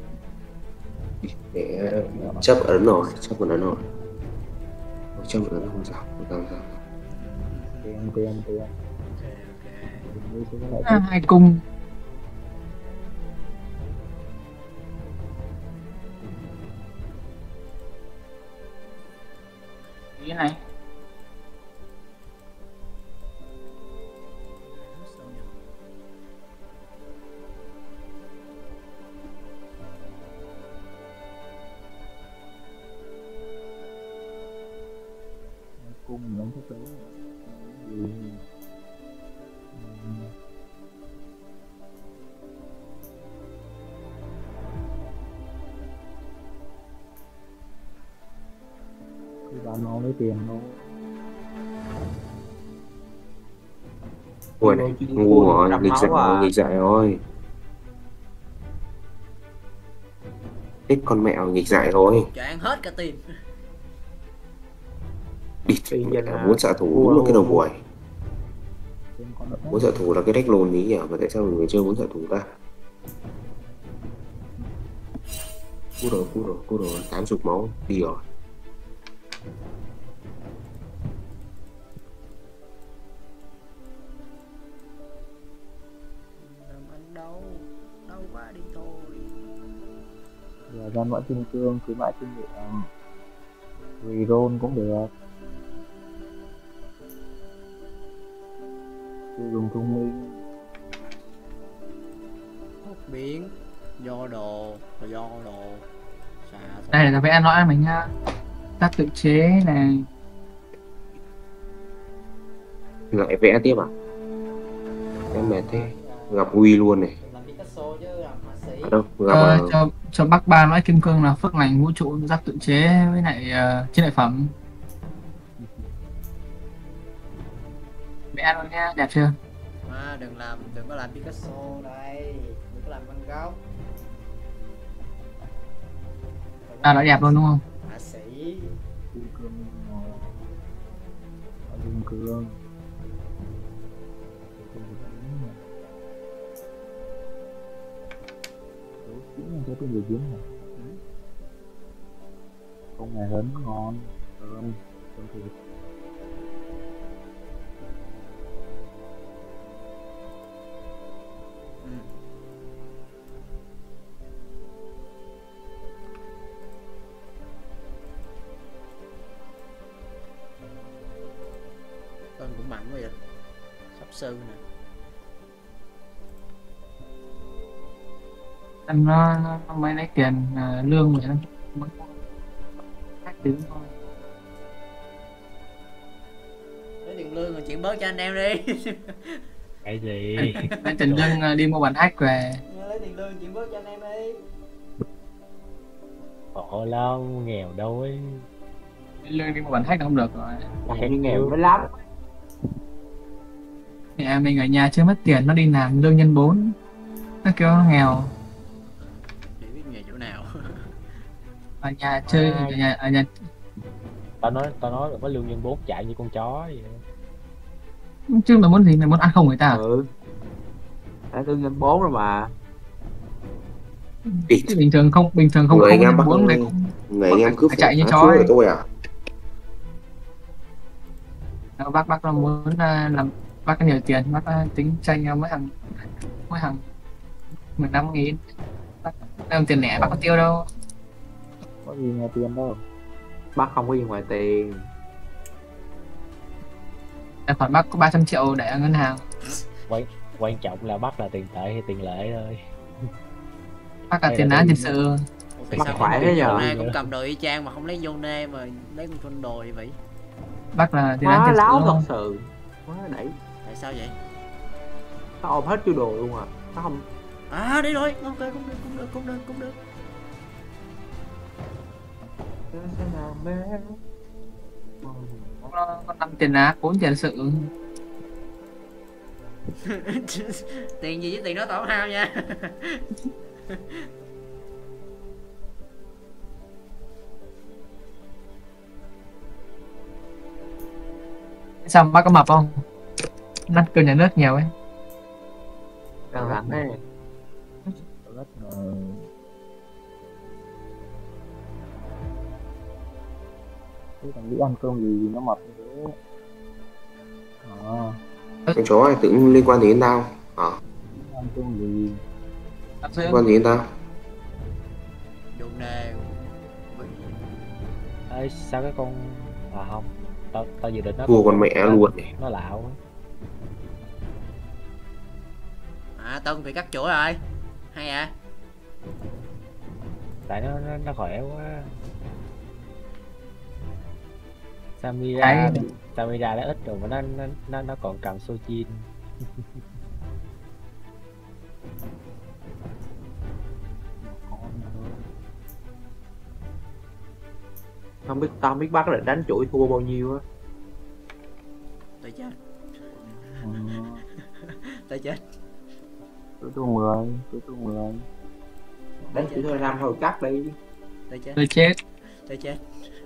Để chấp ấn rồi, chấp ấn rồi. Chấp ấn không sao, không sao, không sao. Tiền tiền tiền. Ok ok. Tiền đi chứ cái này à, hai cung cái này cung nó có tới. Gì. Cứ bán máu lấy tiền thôi. Ui này, ngu rồi, nghịch dại rồi, nghịch dại rồi. Thích con mẹo nghịch dại rồi. Choáng hết cả tiền. Đi, mẹ là muốn xạ thủ đúng là cái đầu buổi. Thêm con nữa. Muốn xạ thủ là cái deck lồn ý nhỉ, mà tại sao mình phải chơi muốn xạ thủ ta? Cú rồi, cú rồi, cú rồi, tám mươi máu, đi rồi. Làm anh đau. Đau quá đi thôi. Giờ gian vẫn kim cương, cứ mãi kinh nghiệm. Reroll cũng được. Chưa dùng thông minh. Hút biến. Do đồ. Do đồ. Xà thôi. đây là phải ăn lõi mình nha, tác tự chế này Lại vẽ tiếp à? Em mệt thế. Gặp Huy luôn này. Đừng làm Picasso chứ làm họa sĩ. À đâu, gặp cho, à, cho cho bác ba nói kim cương là phước lành vũ trụ giáp tự chế với lại uh, chiến lợi phẩm. Vẽ luôn nha, đẹp chưa? À, đừng làm, đừng có làm Picasso đây, đừng có làm Van Gogh. À đã đẹp luôn đúng không? Họa sĩ. Kim cương rồi. Ở kim cương. Đấu kiếm cho tôi người kiếm này. Con này hến ngon. Cơm. Cơm thịt. Ừ. Tên cũng mạnh quá vậy. Sắp sư nè. Anh nó, nó, nó mới lấy tiền uh, lương vậy đó. Mới khác tiếng thôi. Lấy tiền lương rồi chuyển bớt cho anh em đi. Cái gì? Lấy tiền lương uh, đi mua bản hack về. Lấy tiền lương chuyển bớt cho anh em đi. Khổ lắm, nghèo đói. Lấy lương đi mua bản hack là không được rồi. Nghèo như nghèo mới lắm. Mẹ mình ở nhà chưa mất tiền, nó đi làm lương nhân bốn. Nó kêu nó nghèo. Chỉ biết nghèo chỗ nào. Ở nhà chơi, ở nhà, ở nhà Tao nói tao nói là có lương nhân bốn chạy như con chó vậy. chứ mày muốn gì, mày muốn ăn không người ta à? Ừ. Đã tương nhân bốn rồi mà. Ít. Chứ bình thường không, bình thường không Người không anh em nhân bắt bốn mày cũng Người anh em cứ phải chạy như phá chó chuối ấy. của tôi à? Ờ, bác bác nó muốn uh, làm bác có nhiều tiền, bác uh, tính tranh nhau mấy thằng mấy thằng mười năm nghìn. Bác làm tiền lẻ bác có tiêu đâu. Có gì nghe tiền đâu. Bác không có gì ngoài tiền. Tài khoản bác có ba trăm triệu để ở ngân hàng. Quan, quan trọng là bắt là tiền tệ hay tiền lệ thôi. Bác cả Hay tiền là án tiền- tiền sự. Tại Mắc sao khỏe không thế nhờ. Yone cũng cầm đồ y chang mà không lấy Yone mà lấy con con đồ vậy? Bác là tiền án Má tiền sự láo đúng thật không? sự. Má đẩy. Tại sao vậy? Nó ôm hết chú đồ luôn à. Nó không. À đi rồi, ok cũng được, cũng được, cũng được, cũng được. Có có năm tiền án, bốn tiền sự. Tiền gì với tiền đó tổn hao nha. Sao bác có mập không? Nắt cơ nhà nước nhiều ấy. Căng thẳng thế. Rất là thế thằng nghĩ ăn cơm gì nó mập như thế. À, Con chó này tưởng liên quan đến tao. À, ăn cơm gì Thật liên sự. quan đến tao. Yone bị Ê, sao cái con à không? Tao tao dự định nó Thua con mẹ nó- luôn này. Nó lạo á. à Tân bị cắt chuỗi rồi. Hay à? Tại nó nó, nó khỏe quá. Samira Cái- Samira đã ít rồi mà nó nó nó, nó còn cầm Sojin. Không biết tao không biết bác là đánh chuỗi thua bao nhiêu á. Tôi chết, ừ, tôi chết. cứ tu mười cứ tu mười Đánh chuỗi thôi năm thôi cắt đi. Tôi chết, Tôi chết. tôi chết.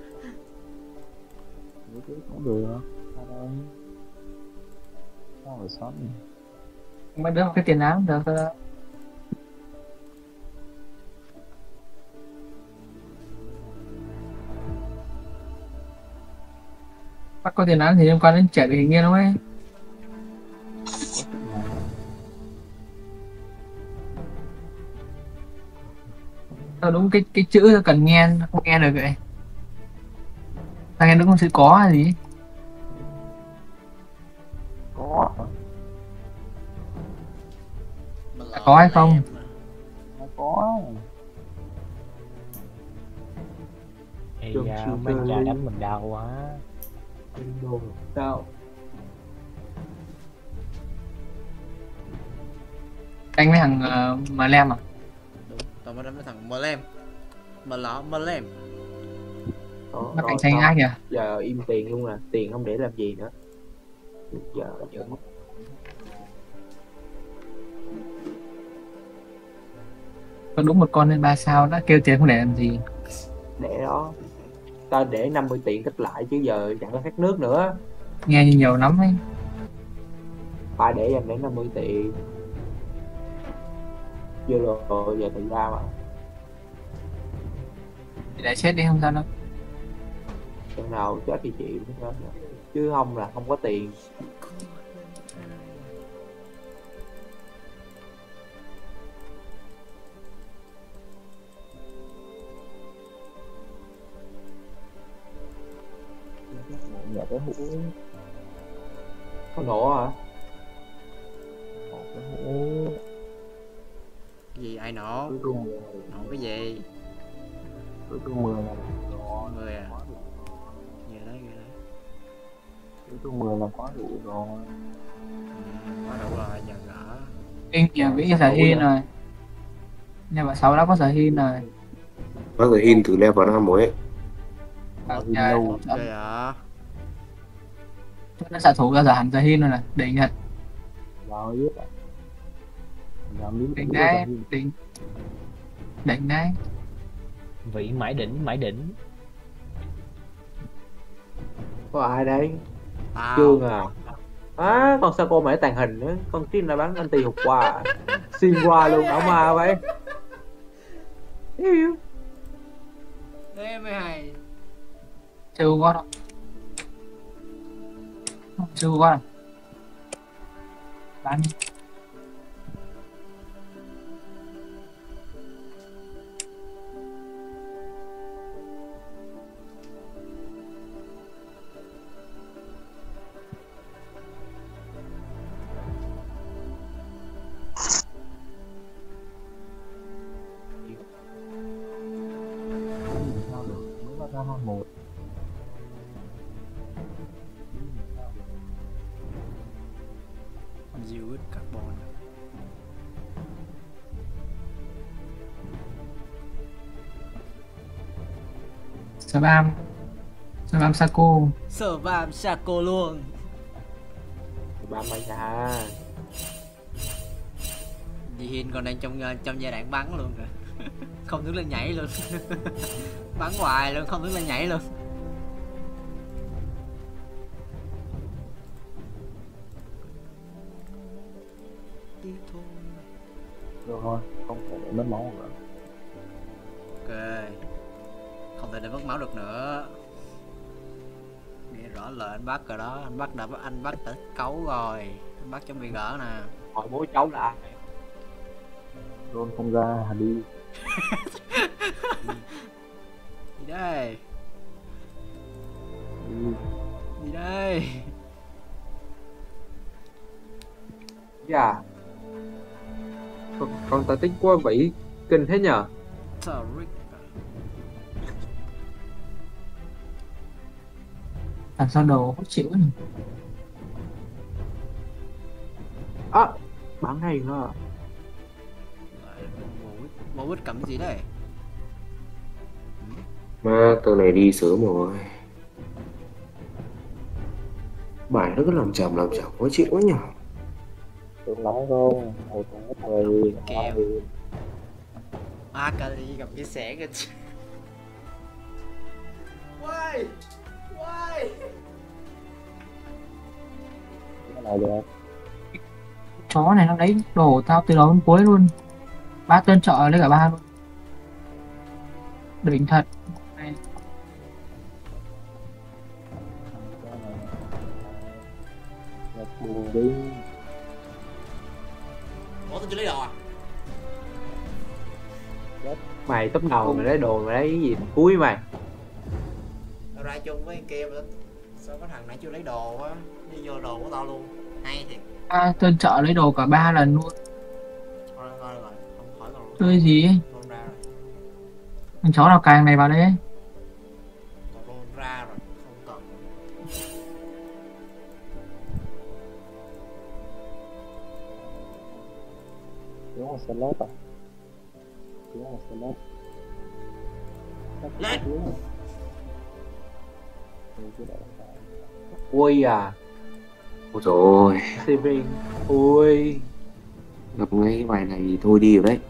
cứ cứ cũng được ở đây sao rồi sót nhỉ? Mấy đứa cái tiền án được thôi. Bác có tiền án thì liên quan đến trẻ bị hình nghiên không ấy? Ờ, đúng cái cái chữ nó cần nghe, nó không nghe được vậy. Ta nghe đúng con chữ có hay gì? có Mà À, có hay không? lẹ mà. nó có Ây Trong da, siêu mấy cơ cha lý. đánh mình đau quá. Đồ sao? Đánh với thằng uh, mà lem à? Đúng, tao mới đánh với thằng Mlem. Mlọ Mlem. Đó, Nó rồi cạnh tranh xong ai kìa? giờ im tiền luôn nè, tiền không để làm gì nữa. Giờ giờ mất. Có đúng một con lên ba sao đã kêu tiền không để làm gì. Để đó, tao để năm mươi tiền tích lại chứ giờ chẳng có khát nước nữa. Nghe như nhiều lắm ấy. Phải để dành để năm mươi tiền. Chưa rồi giờ tự ra mà. Để chết đi không sao đâu. Chừng nào chết thì chịu chứ không là không có tiền. Nhà cái hũ, Có nổ hả? cái hũ Cái gì ai nổ? cứ rung Nổ cái gì? cứ rung mười là rồi. Người à? Nghe đấy, nghe đấy. Cứ rung mười là quá đủ rồi. Ừ, quá đủ rồi, giờ gỡ. Kinh kìa vĩ sở hin rồi. Nhưng mà sáu đã có sở hin rồi. Bác rồi hin từ level năm rồi ấy. Bảo Hin trời, lâu. Ok ạ. nó xạ thủ ra giờ hẳn sở hin rồi này. Đỉnh thật. Vào biết ạ. Làm miếng Đỉnh cũ đấy. rồi Hin. Đỉnh. Đỉnh đấy. Vị mãi đỉnh, mãi đỉnh. Có ai đấy? Tao. Trương à? À, con sao cô mày tàn hình nữa, con Trinh đã bắn anti hụt qua, xuyên qua luôn đảo ma vậy. Yêu. Thế mới hay. Chưa có đâu. Chưa có đâu. Bán. Sao được? Mới bắt ra hai một. Dữ carbon. Spam. Spam Sako. Sở vam Saco luôn. Ba mày à. Dì Hiên còn đang trong trong giai đoạn bắn luôn kìa. Không đứng lên nhảy luôn. Bắn hoài luôn, không đứng lên nhảy luôn. Tí thôi. Được thôi, không thể để mất máu nữa. Ok. Không thể để mất máu được nữa. Nghe rõ lời anh bắt rồi đó, anh bắt đã anh bắt đã cấu rồi. Anh bắt trong bị gỡ nè. Hỏi bố cháu là ai? Rôn không ra, hà đi. Gì đây? Đi. Gì đây? Dạ. Con, con ta tính qua vị kinh thế nhờ. Sorry. Làm sao đồ khó chịu nhỉ? À, bắn hay nữa. Bố quýt cầm cái gì đây? Mà tờ này đi sớm rồi. Bài nó cứ làm chậm làm chậm khó chịu quá nhỉ. Được lắm không? Một con mất rồi. Kèo. Akali gặp cái xẻ kìa. Why? Why? Cái này được. Chó này nó lấy đồ tao từ đầu đến cuối luôn. Ba tên chợ lấy cả ba luôn. Đỉnh thật. Này. Nhập buồn đi. Ủa tao chưa lấy đồ à? Mày tấp đầu mày lấy đồ mày lấy cái gì cuối mày. Tao ra chung với kia mà sao có thằng nãy chưa lấy đồ á, đi vô đồ của tao luôn. Hay thiệt. Ba tên chợ lấy đồ cả ba lần luôn. Thôi thôi rồi, không khỏi tao. Chơi gì ấy? Luôn ra rồi. Thằng chó nào càng này vào đây ấy. Tao luôn ra rồi, không cần. Đúng là slot à? Đúng là slot. Lên. Ui à, Ôi rồi Steven. Ui. gặp ngay cái bài này thì thôi đi rồi đấy.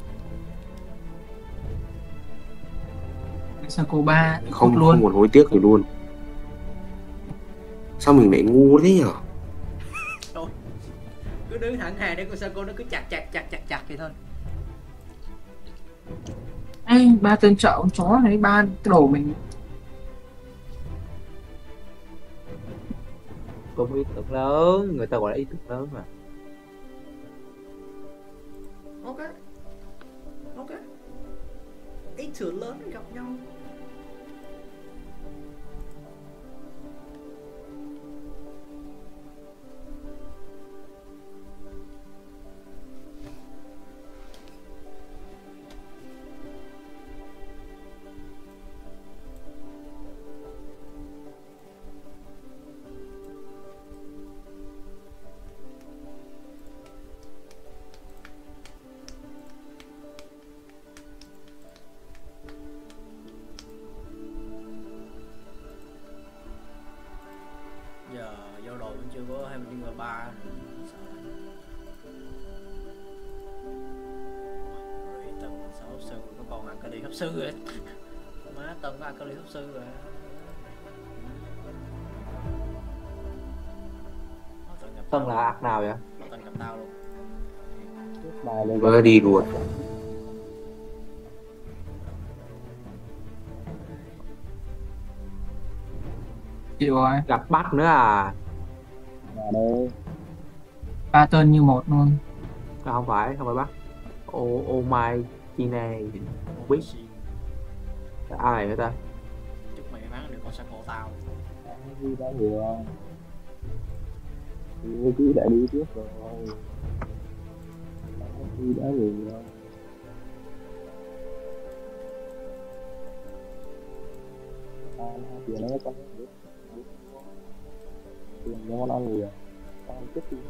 Saco ba cút Không luôn. không còn hối tiếc gì luôn. Sao mình lại ngu thế nhở? Thôi, cứ đứng thẳng hàng để con sao cô nó cứ chặt chặt chặt chặt chặt vậy thôi. Ê, ba tên trợ con chó này, ba cái đồ mình. Cũng ý tưởng lớn, người ta gọi là ý tưởng lớn mà. Ok, ok, ý tưởng lớn gặp nhau. Giờ vô đồ vẫn chưa có hai mươi người ba sợ rồi tầm sáu hấp sư có con ăn cái đi hấp sư rồi má tầm có ăn cái đi hấp sư rồi. Tân là ạc nào vậy? Tân gặp tao luôn. Bài lên Vỡ đi luôn. Chịu rồi. Gặp bắt nữa à? nhà đây. Ba tên như một luôn. À, không phải, không phải bắt. Ô, ô mai chi này. Không biết ai nữa ta. Chúc mày may mắn được con Saco tao. Đi đã vừa. Đi cứ đã đi trước rồi. Đi đã vừa. Tiền nó trong tiền nó ăn người ăn chết đi.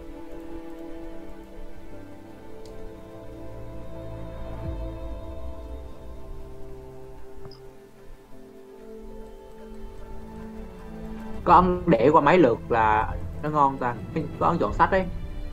Có ông để qua mấy lượt là nó ngon ta. Có ông chọn sách đấy.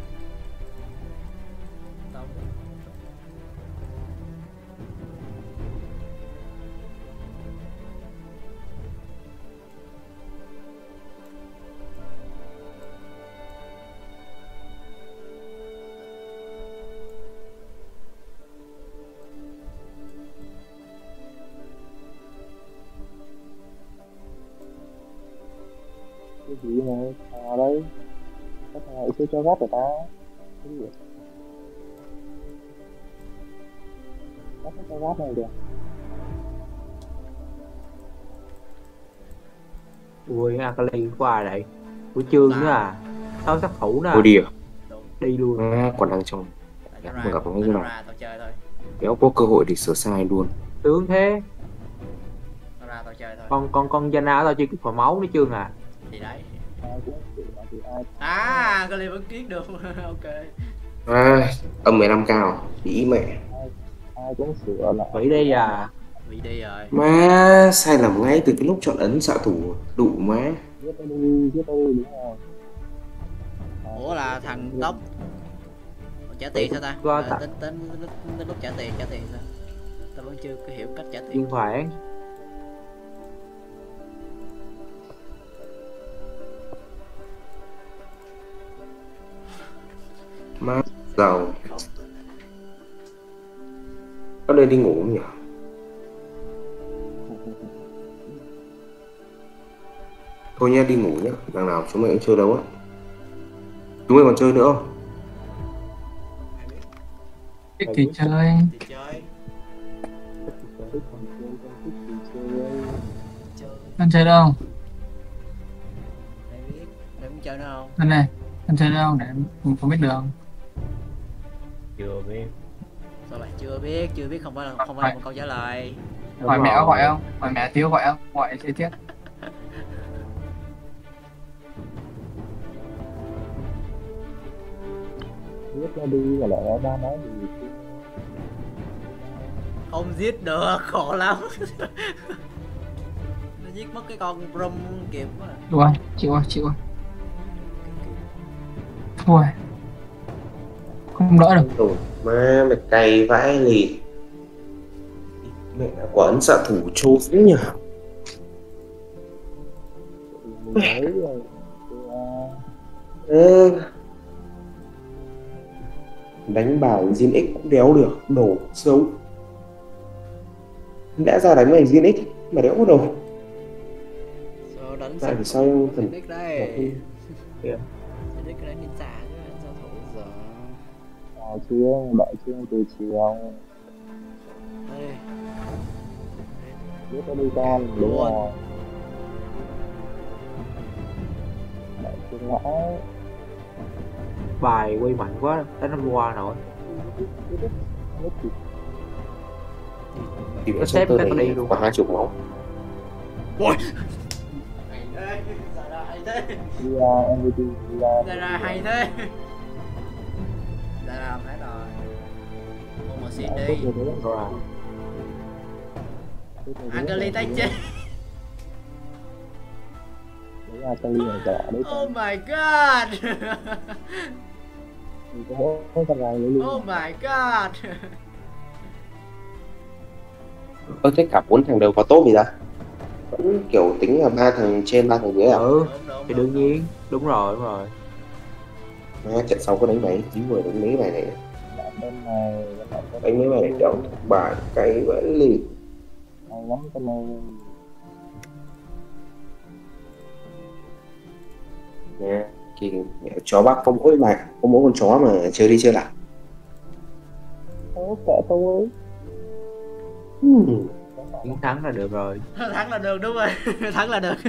Cái gì này à đây cái thằng sẽ cho gấp người ta cái gì vậy? Nó cho gấp này được. Ui, Akali qua đây. Của chương nữa à? Sáu sát thủ nè. Thôi đi à? Đi luôn. À, còn đang trong. Nó Mà gặp nó như ra, nào? ra tao chơi thôi. Kéo có cơ hội để sửa sai luôn. Tướng thế. Nó ra tao chơi thôi. Con con con Yana tao chưa kịp vào máu nữa chương à. Thì đấy. Ai cũng chịu mà thì ai À, cái này vẫn kiết được. Ok. À, âm mười lăm cao. Ý mẹ. ai cũng sửa lại. Vậy đi à. Bị đi rồi. Má sai lầm ngay từ cái lúc chọn ấn xạ thủ. Đủ má. Giết nó đi giết nó đi đúng rồi. Ủa là thằng tóc trả tiền sao ta? Qua Ờ, tạ- tính, tính, tính, tính lúc trả tiền trả tiền sao? Tao vẫn chưa có hiểu cách trả tiền. Chuyên khoản. Má giàu. Có đây đi ngủ không nhỉ? Thôi nha, đi ngủ nhé. Đằng nào chúng mày cũng chơi đấu á. Chúng mày còn chơi nữa không? Thích thì chơi. Thì chơi. Chơi. Con chơi đâu? Mày biết. Mày muốn chơi nữa không? Con này, con chơi đâu để mình không biết được. Chưa biết. Sao lại chưa biết? Chưa biết không phải là không phải là một câu trả lời. Hỏi mẹ có gọi không? Hỏi mẹ Tiếu gọi không? Gọi chơi tiếp. Giết giết nó đi và lại nó ba nói gì chứ. Không giết được, khổ lắm. Nó giết mất cái con Brum kịp quá. Chịu rồi, chịu rồi, chịu rồi. Thôi. Không đỡ được. Rồi má mày cay vãi lì. Mẹ quả ấn xạ thủ trâu phím nhỉ. Mình thấy rồi. Ê, đánh bảo Zin X cũng đéo được, đổ xấu. Đã ra đánh mày Zin X mà đéo có đồ. Sao đánh Tại vì sao thần Nick đây. Nick cái đấy ninja chứ sao thủ giờ. À, Trương, đợi Trương từ chiều. Đây. Giết nó đi con, đúng rồi. Đợi Trương mãi. Bài quy mạnh quá, tới năm qua rồi. thì Nó xếp tơ cái này đi luôn. có hai chục máu. Ui. Hay thế, sao ra hay thế. Đi ra em vê pê, đi ra. Ra ra hay thế. Ra ra hết rồi. Không mà xin đi. Rồi. Akali tay chết. Đấy là Akali này cả đấy. Oh my god. Thì có bố có con này luôn. Oh my god. Ơ thế cả bốn thằng đều có tốt gì ta? Vẫn kiểu tính là ba thằng trên ba thằng dưới à? Ừ, thì đương nhiên. Đúng rồi, đúng rồi. Mà trận sau có đánh mấy, chín người đánh mấy bài này. Bên này Đánh mấy bài này đéo bài cái vẫn lì. hay lắm cái này. Nha, thì mẹ chó bác có mỗi bài, có mỗi con chó mà chơi đi chơi lại. Ố kệ tôi. Hmm. Chiến thắng là được rồi. Thắng là được đúng rồi. Thắng là được.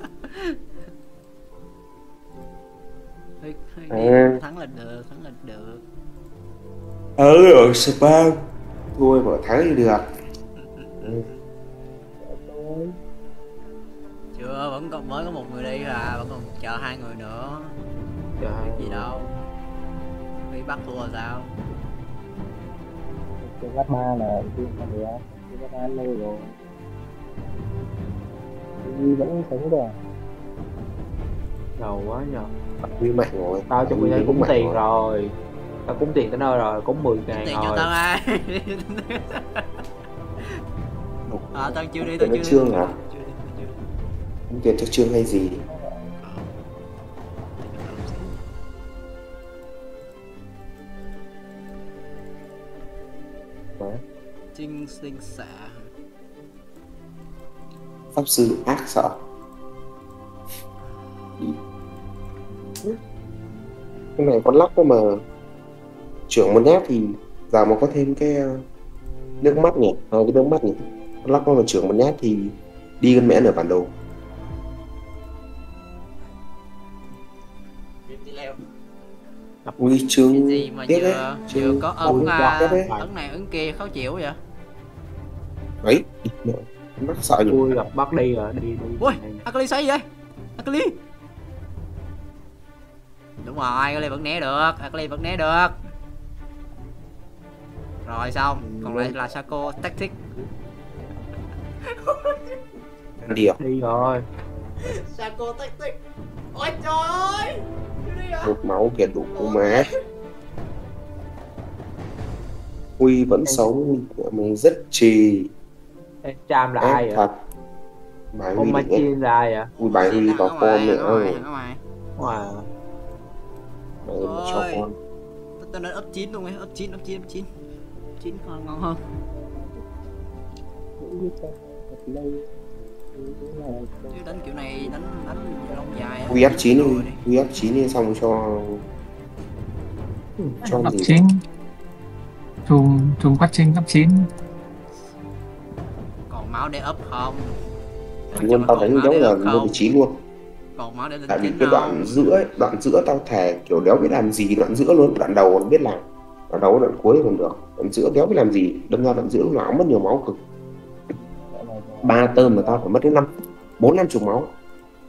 À. Thắng là được, thắng là được. Ừ rồi spam. Thôi mà thắng thì được. Ừ. Chưa, vẫn còn mới có một người đi à, vẫn còn chờ hai người nữa. Trời. Gì đâu. Khi bắt thua là sao? Cái gắt ba là chưa còn được. Cái gắt ba lâu rồi. Đi vẫn sống được. Đầu quá nhờ. Huy mạnh rồi. Tao cho Huy người ta cúng mạnh tiền rồi. Tao cúng tiền tới nơi rồi, cúng mười ngàn Tiền cho rồi. tao ai? À, tao chưa đi, tao Tiền chưa cho đi. Trương hả? Chưa đi, tao chưa đi. Không tiền cho Trương hay gì? Trinh sinh xạ. Pháp sư ác sợ. Cái này con lóc cơ mà. Trưởng một nhát thì giờ mà có thêm cái uh, nước mắt nhỉ, à, cái nước mắt nhỉ. Con lóc mà trưởng một nhát thì đi gần mẽ nửa bản đồ. Ui Trương Cái gì mà tiếc vừa, đấy. vừa Trương có ấn ấn à, tiếc đấy. ấn này ấn kia khó chịu vậy? Đấy, mắt sợ nhỉ. Tôi gặp bắt đi rồi, đi đi. Ui, Akali xoay gì vậy? Akali. Đúng rồi, Akali vẫn né được, Akali vẫn né được. Rồi xong, còn lại là Shaco tactic. Đi à? Đi rồi. Shaco tactic. Ôi trời ơi. Đi à? Một máu kìa đủ không má. Huy vẫn sống, mình rất trì. Ê, Cham là ai Ép vậy? thật. Bài Con Huy ma đỉnh ấy. chiên là ai vậy? Ui bài Huy vào con nữa rồi. Wow. Bài Huy cho Ôi. con. Tao nên ấp chín luôn ấy, ấp chín, ấp chín, ấp chín. chín ngon ngon hơn. Chứ đánh kiểu này đánh đánh lâu dài. Huy ép chín đi, Huy ép chín đi xong cho cho Cấp gì? chín. Chùm chùm quát trinh cấp chín. Còn máu để ấp không? Luôn tao đánh giống là mười chín luôn. Còn máu để lên Tại vì chín cái đoạn không? giữa ấy, đoạn giữa tao thề kiểu đéo biết làm gì, đoạn giữa luôn, đoạn đầu còn biết làm, đoạn đầu đoạn cuối còn được, đoạn giữa đéo biết làm gì, đâm ra đoạn giữa lúc nào cũng mất nhiều máu cực. Ba tơm mà tao phải mất đến năm bốn năm chục máu,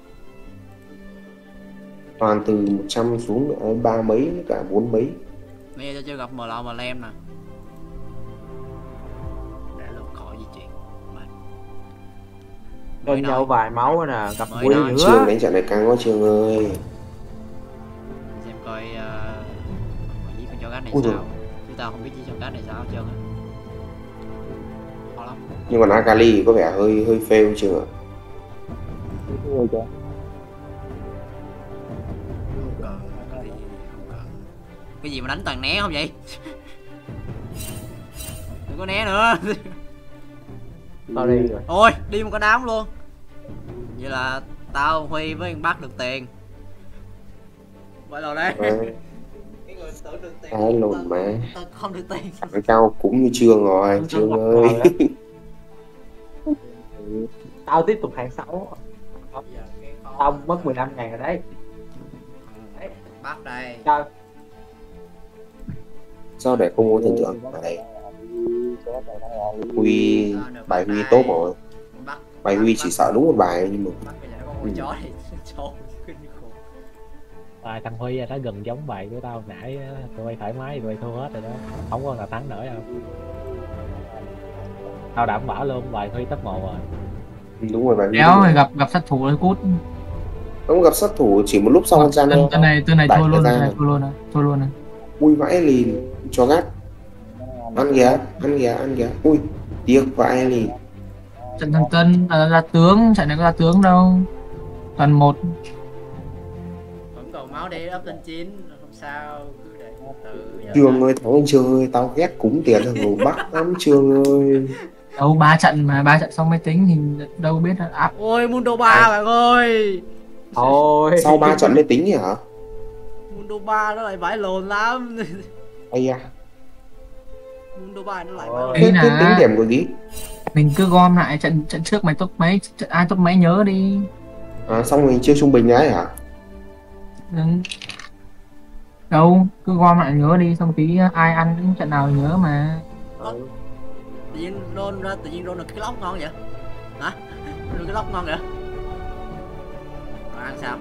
toàn từ một trăm xuống ba mấy cả bốn mấy. Nghe cho chưa gặp mờ lò mà lem nè. Để luôn khỏi di chuyển. Đơn nhau vài máu nè, gặp Mới quý nói. nữa. Trường đánh trận này căng quá Trường ơi. Xem coi uh, với con chó gác này Ui sao. giời. Chứ tao không biết với con gác này sao hết trơn á. Khó lắm. Nhưng còn Akali có vẻ hơi hơi fail Trường ạ. Ôi trời. Không cần, có gì không cần. Cái gì mà đánh toàn né không vậy? Đừng có né nữa. Tao đi rồi. Ôi, đi một cái đám luôn. Vậy là tao Huy với thằng Bắc được tiền. Vậy rồi đấy. À, Cái người tưởng được tiền. cái lồn mà. Tao không được tiền. Thằng Cao cũng như Trường rồi, Trường ơi. Tao tiếp tục hạng sáu. Giờ cái khó- Tao mất mười lăm ngàn rồi đấy. Đấy, Bắc đây. Tao Sao để không có thần tượng ở đây? Huy, bài Huy tốt rồi. Bắc. Bài Huy chỉ sợ đúng một bài nhưng mà Bắc bây giờ nó có con chó thì chó kinh khủng. Bài thằng Huy đã gần giống bài của tao nãy á, tụi bay thoải mái tụi bay thua hết rồi đó, không có nào thắng nổi đâu. Tao đảm bảo luôn bài Huy top một rồi. đúng rồi bài Huy. Đéo đúng rồi rồi. gặp gặp sát thủ rồi cút. Không gặp sát thủ chỉ một lúc sau con Chan Tên tên này tên này Đẩy thua người luôn ta. này, thua luôn này, thua luôn này. Ui vãi lìn cho gắt. Ăn kìa, ăn kìa, ăn kìa. Ui, tiếc vãi lìn. Trận thằng Tân là ra tướng, trận này có ra tướng đâu. Toàn một. Vẫn còn máu đi up lên chín, không sao, cứ để từ giờ Trường ơi, thắng anh Trường ơi, tao ghét cúng tiền thằng Hồ Bắc lắm Trường ơi. Đâu ba trận mà ba trận xong mới tính thì đâu biết là áp. Ôi Mundo ba bạn ơi. thôi. Sau ba trận mới tính nhỉ hả? Mundo ba nó lại vãi lồn lắm. Ây da. Mundo ba nó lại vãi lồn. Ý Thế là- tính tính điểm của gì? Mình cứ gom lại trận trận trước mày top mấy, trận ai top mấy nhớ đi. À, xong rồi chia trung bình đấy hả? Ừ. Đâu, cứ gom lại nhớ đi, xong tí ai ăn những trận nào nhớ mà. Ừ. Tự nhiên roll ra tự nhiên roll được cái lóc ngon vậy? Hả? Được cái lóc ngon vậy? Rồi ăn sao?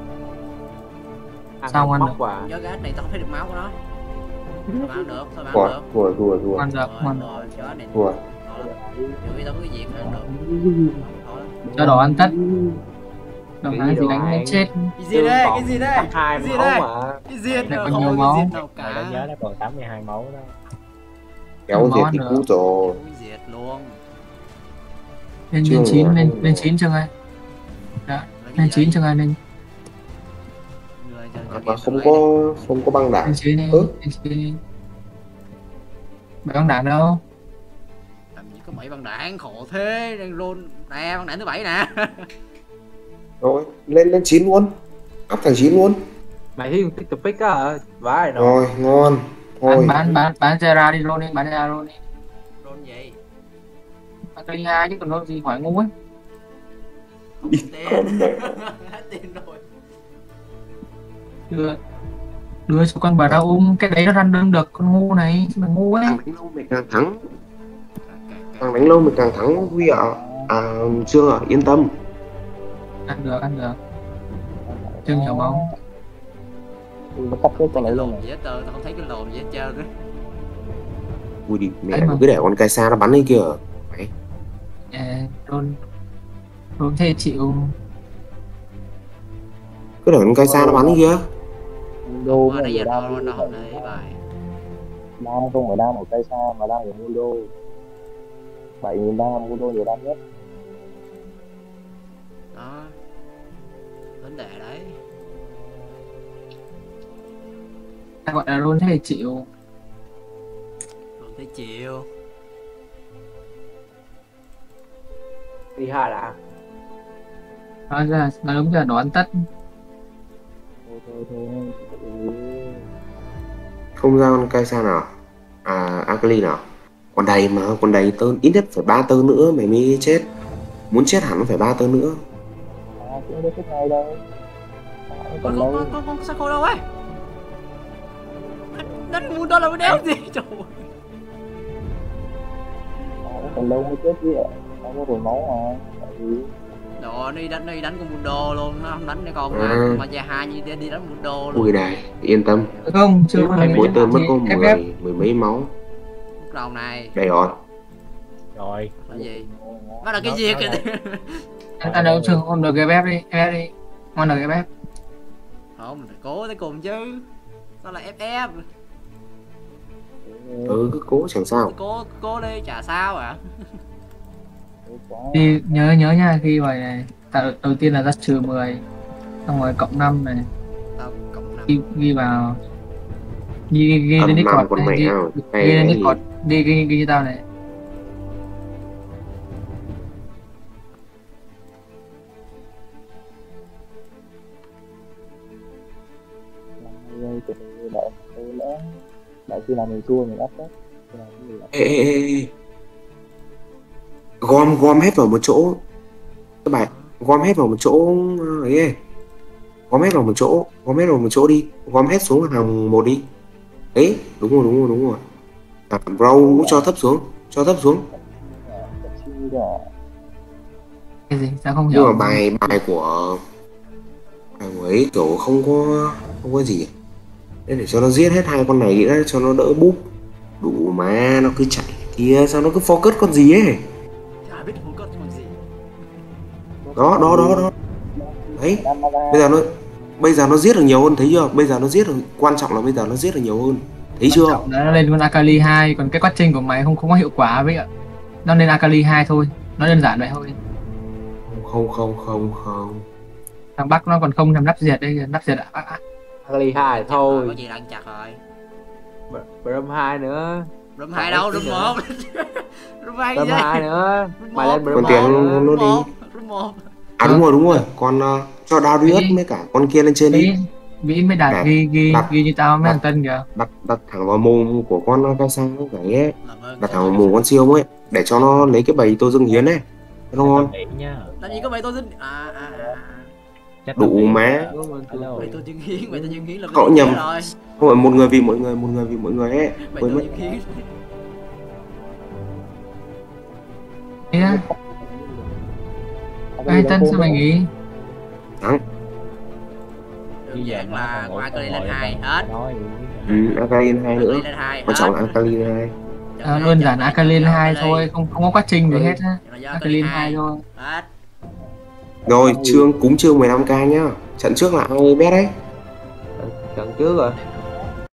Ăn Sao ăn móc được? quà. Nhớ cái này tao không thấy được máu của nó. Thôi mà ăn được, thôi mà ăn Thua, được. thua, thua, thua. Ăn được, Rồi, ăn được. rồi, chó này Thua. to lắm. Nhiều khi tao có cái gì mà ăn được. To lắm. Cho đỏ ăn tất. Đồng Cái thái gì gì đồ đánh hại? đến chết. Cái gì đây? Cái gì đây? Hai Cái gì máu đây? mà. Cái gì Này đâu? còn Không nhiều có máu. cái gì đâu Mày đã cả. nhớ nó còn tám mươi hai máu đó. Kéo Máu diệt ăn thì được. cú rồi. Ui diệt luôn. Lên Chưa lên chín rồi. lên lên chín chưa ngay. Là cái Lên gì chín đấy? chưa ngay lên Người cho- À, cho mà game không lại có đi. không có băng đảng. lên chín đi. Ừ. Lên chín đi. Mày băng đảng đâu? Làm gì có bảy băng đảng khổ thế, đang roll nè, băng đảng thứ bảy nè. Rồi, lên lên chín luôn. Áp thành chín luôn. Mày thấy tiếp tục pick á hả? Vãi rồi. Rồi, ngon. Thôi. Bán bán bán bán Zera đi luôn đi, bán Zera luôn đi. Roll gì? Bán cây hai chứ còn đâu gì hỏi ngu ấy. Không tiền. Hết tiền rồi. Đưa đưa cho con bà ra ung, cái đấy nó random được con ngu này, chứ mày ngu ấy. Càng đánh lâu mày càng thắng. Càng đánh lâu mày càng thắng Huy ạ. À, Trương ạ, yên tâm. Ăn được, ăn được. Chưa nhiều máu. Nó cắt cái con Cái lấy lồn luôn này. gì hết trơn, tao không thấy cái lồn gì hết trơn á. Ui đi, mẹ Ấy mà. cứ để con cây xa nó bắn lên kìa. Mày. À, đôn đôn thế chịu. Cứ để con cây xa nó bắn lên kìa. Mundo Qua với nãy giờ người nó đam nó không để bài. đam không phải đam ở cây xa mà đam ở Mundo. Bảy nghìn đam Mundo nhiều đam nhất. Đó. Vấn đề đấy. Ta gọi là đôn thế chịu. Roll tới chiều. Đi hai đã. Nói ra, nói đúng là đoán tất. Thôi thôi thôi. Ừ. Không ra con cây xa nào. À, Akali nào. Còn đầy mà, còn đầy tơn. Ít nhất phải ba tơn nữa mày mới chết. Muốn chết hẳn phải ba tơn nữa. À, cũng đâu thích ngay đâu. À, Con còn lâu. con con con sao đâu ấy? Đánh muốn đó là cái đéo gì trời ơi. À, còn lâu mới chết chứ ạ. Không có rồi máu mà. Tại vì Rồi nó đi đánh nó đi đánh con Mundo luôn, nó không đánh cái con mà À. mà già hai như đi, đi đánh Mundo luôn. Ui này, yên tâm. Không, chưa có Mỗi tên mất có ép ép. mười, mười mấy máu. Lúc đầu này Đây rồi. Rồi. là gì? Bắt đầu cái Nó- gì nó kìa. Anh ta đấu trường ôm được cái ép đi, ép đi. Ngon được cái ép. Không, mình phải cố tới cùng chứ. Đó là ép ép. Ừ, cứ cố chẳng sao. Cố cố đi chả sao à. Thì nhớ nhớ nha, khi mà này tạo đầu tiên là dắt trừ mười, xong rồi cộng năm này, Tao cộng năm. ghi, ghi vào ghi ghi, ghi Âm lên năm Discord con này, mẹ ghi, nào. ghi Hay lên cái Discord, đi ghi ghi cho tao này. Đây từ đại từ lẽ đại khi làm mình chua mình áp hết làm cái gì Ê, ê, ê, ê. Gom gom hết vào một chỗ. Các bạn gom hết vào một chỗ ấy, ấy. Gom hết vào một chỗ, gom hết vào một chỗ đi, gom hết xuống hàng một đi. Đấy, đúng rồi, đúng rồi, đúng rồi. À, bro cũng cho thấp xuống, cho thấp xuống. chi đó Cái gì? Tao không Nhưng hiểu. mà bài bài của bài của ấy kiểu không có không có gì. Nên để cho nó giết hết hai con này đi đã, cho nó đỡ búp. Đủ mà nó cứ chạy kia, sao nó cứ focus con gì ấy. Chả biết không có con gì. Đó, đó, đó, đó. Đấy, bây giờ nó bây giờ nó giết được nhiều hơn, thấy chưa? Bây giờ nó giết được, quan trọng là bây giờ nó giết được nhiều hơn. Thấy chưa? Đó, nó lên con Akali hai, còn cái quá trình của mày không không có hiệu quả với ạ. Nó lên Akali hai thôi, nó đơn giản vậy thôi. Không không không không. Thằng Bắc nó còn không thèm nắp diệt đây, nắp diệt ạ. Akali hai thôi. Có gì đang chặt rồi. Brum hai nữa. Room hai đâu, room một. Room hai Brum gì hai đây? nữa. Room Mày một, lên Còn Brum tiền hai nữa. nó đi. Room một. À đúng rồi, đúng rồi. Con uh, cho đao đi ớt với cả con kia lên trên đi. Mỹ, Mỹ mới đặt Đặt- ghi ghi đặt- ghi như tao mấy đặt- thằng Tân kìa. Đặt đặt thẳng vào mồm của con cái sao cái ấy. Làm ơn. Đặt thẳng vào mồm con siêu ấy, để cho nó lấy cái bầy tô dương hiến ấy. Cho nó ngon. Nghĩ nha. Làm gì có vậy tôi xin. À à à. Chắc Đủ tao nghĩ. má. Hello. Vậy tôi chứng hiến, vậy tôi chứng hiến là Cậu tôi nhầm. chết rồi. Không phải một người vì mỗi người, một người vì mỗi người ấy. Vậy Quên tôi mất. chứng hiến. Thế á, ai Tân sao mày nghĩ? Đơn giản là con Akali lên hai hết. Nói Ừ, Alkaline hai nữa. Akali lên hai Quan trọng là hết. Alkaline hai. À, đơn giản Akali hai thôi, không không có quá trình gì hết á. Akali Akali hai hai thôi. hết. Rồi, chương cúng chương mười lăm k nhá. Trận trước là ai bet đấy? Trận trước rồi.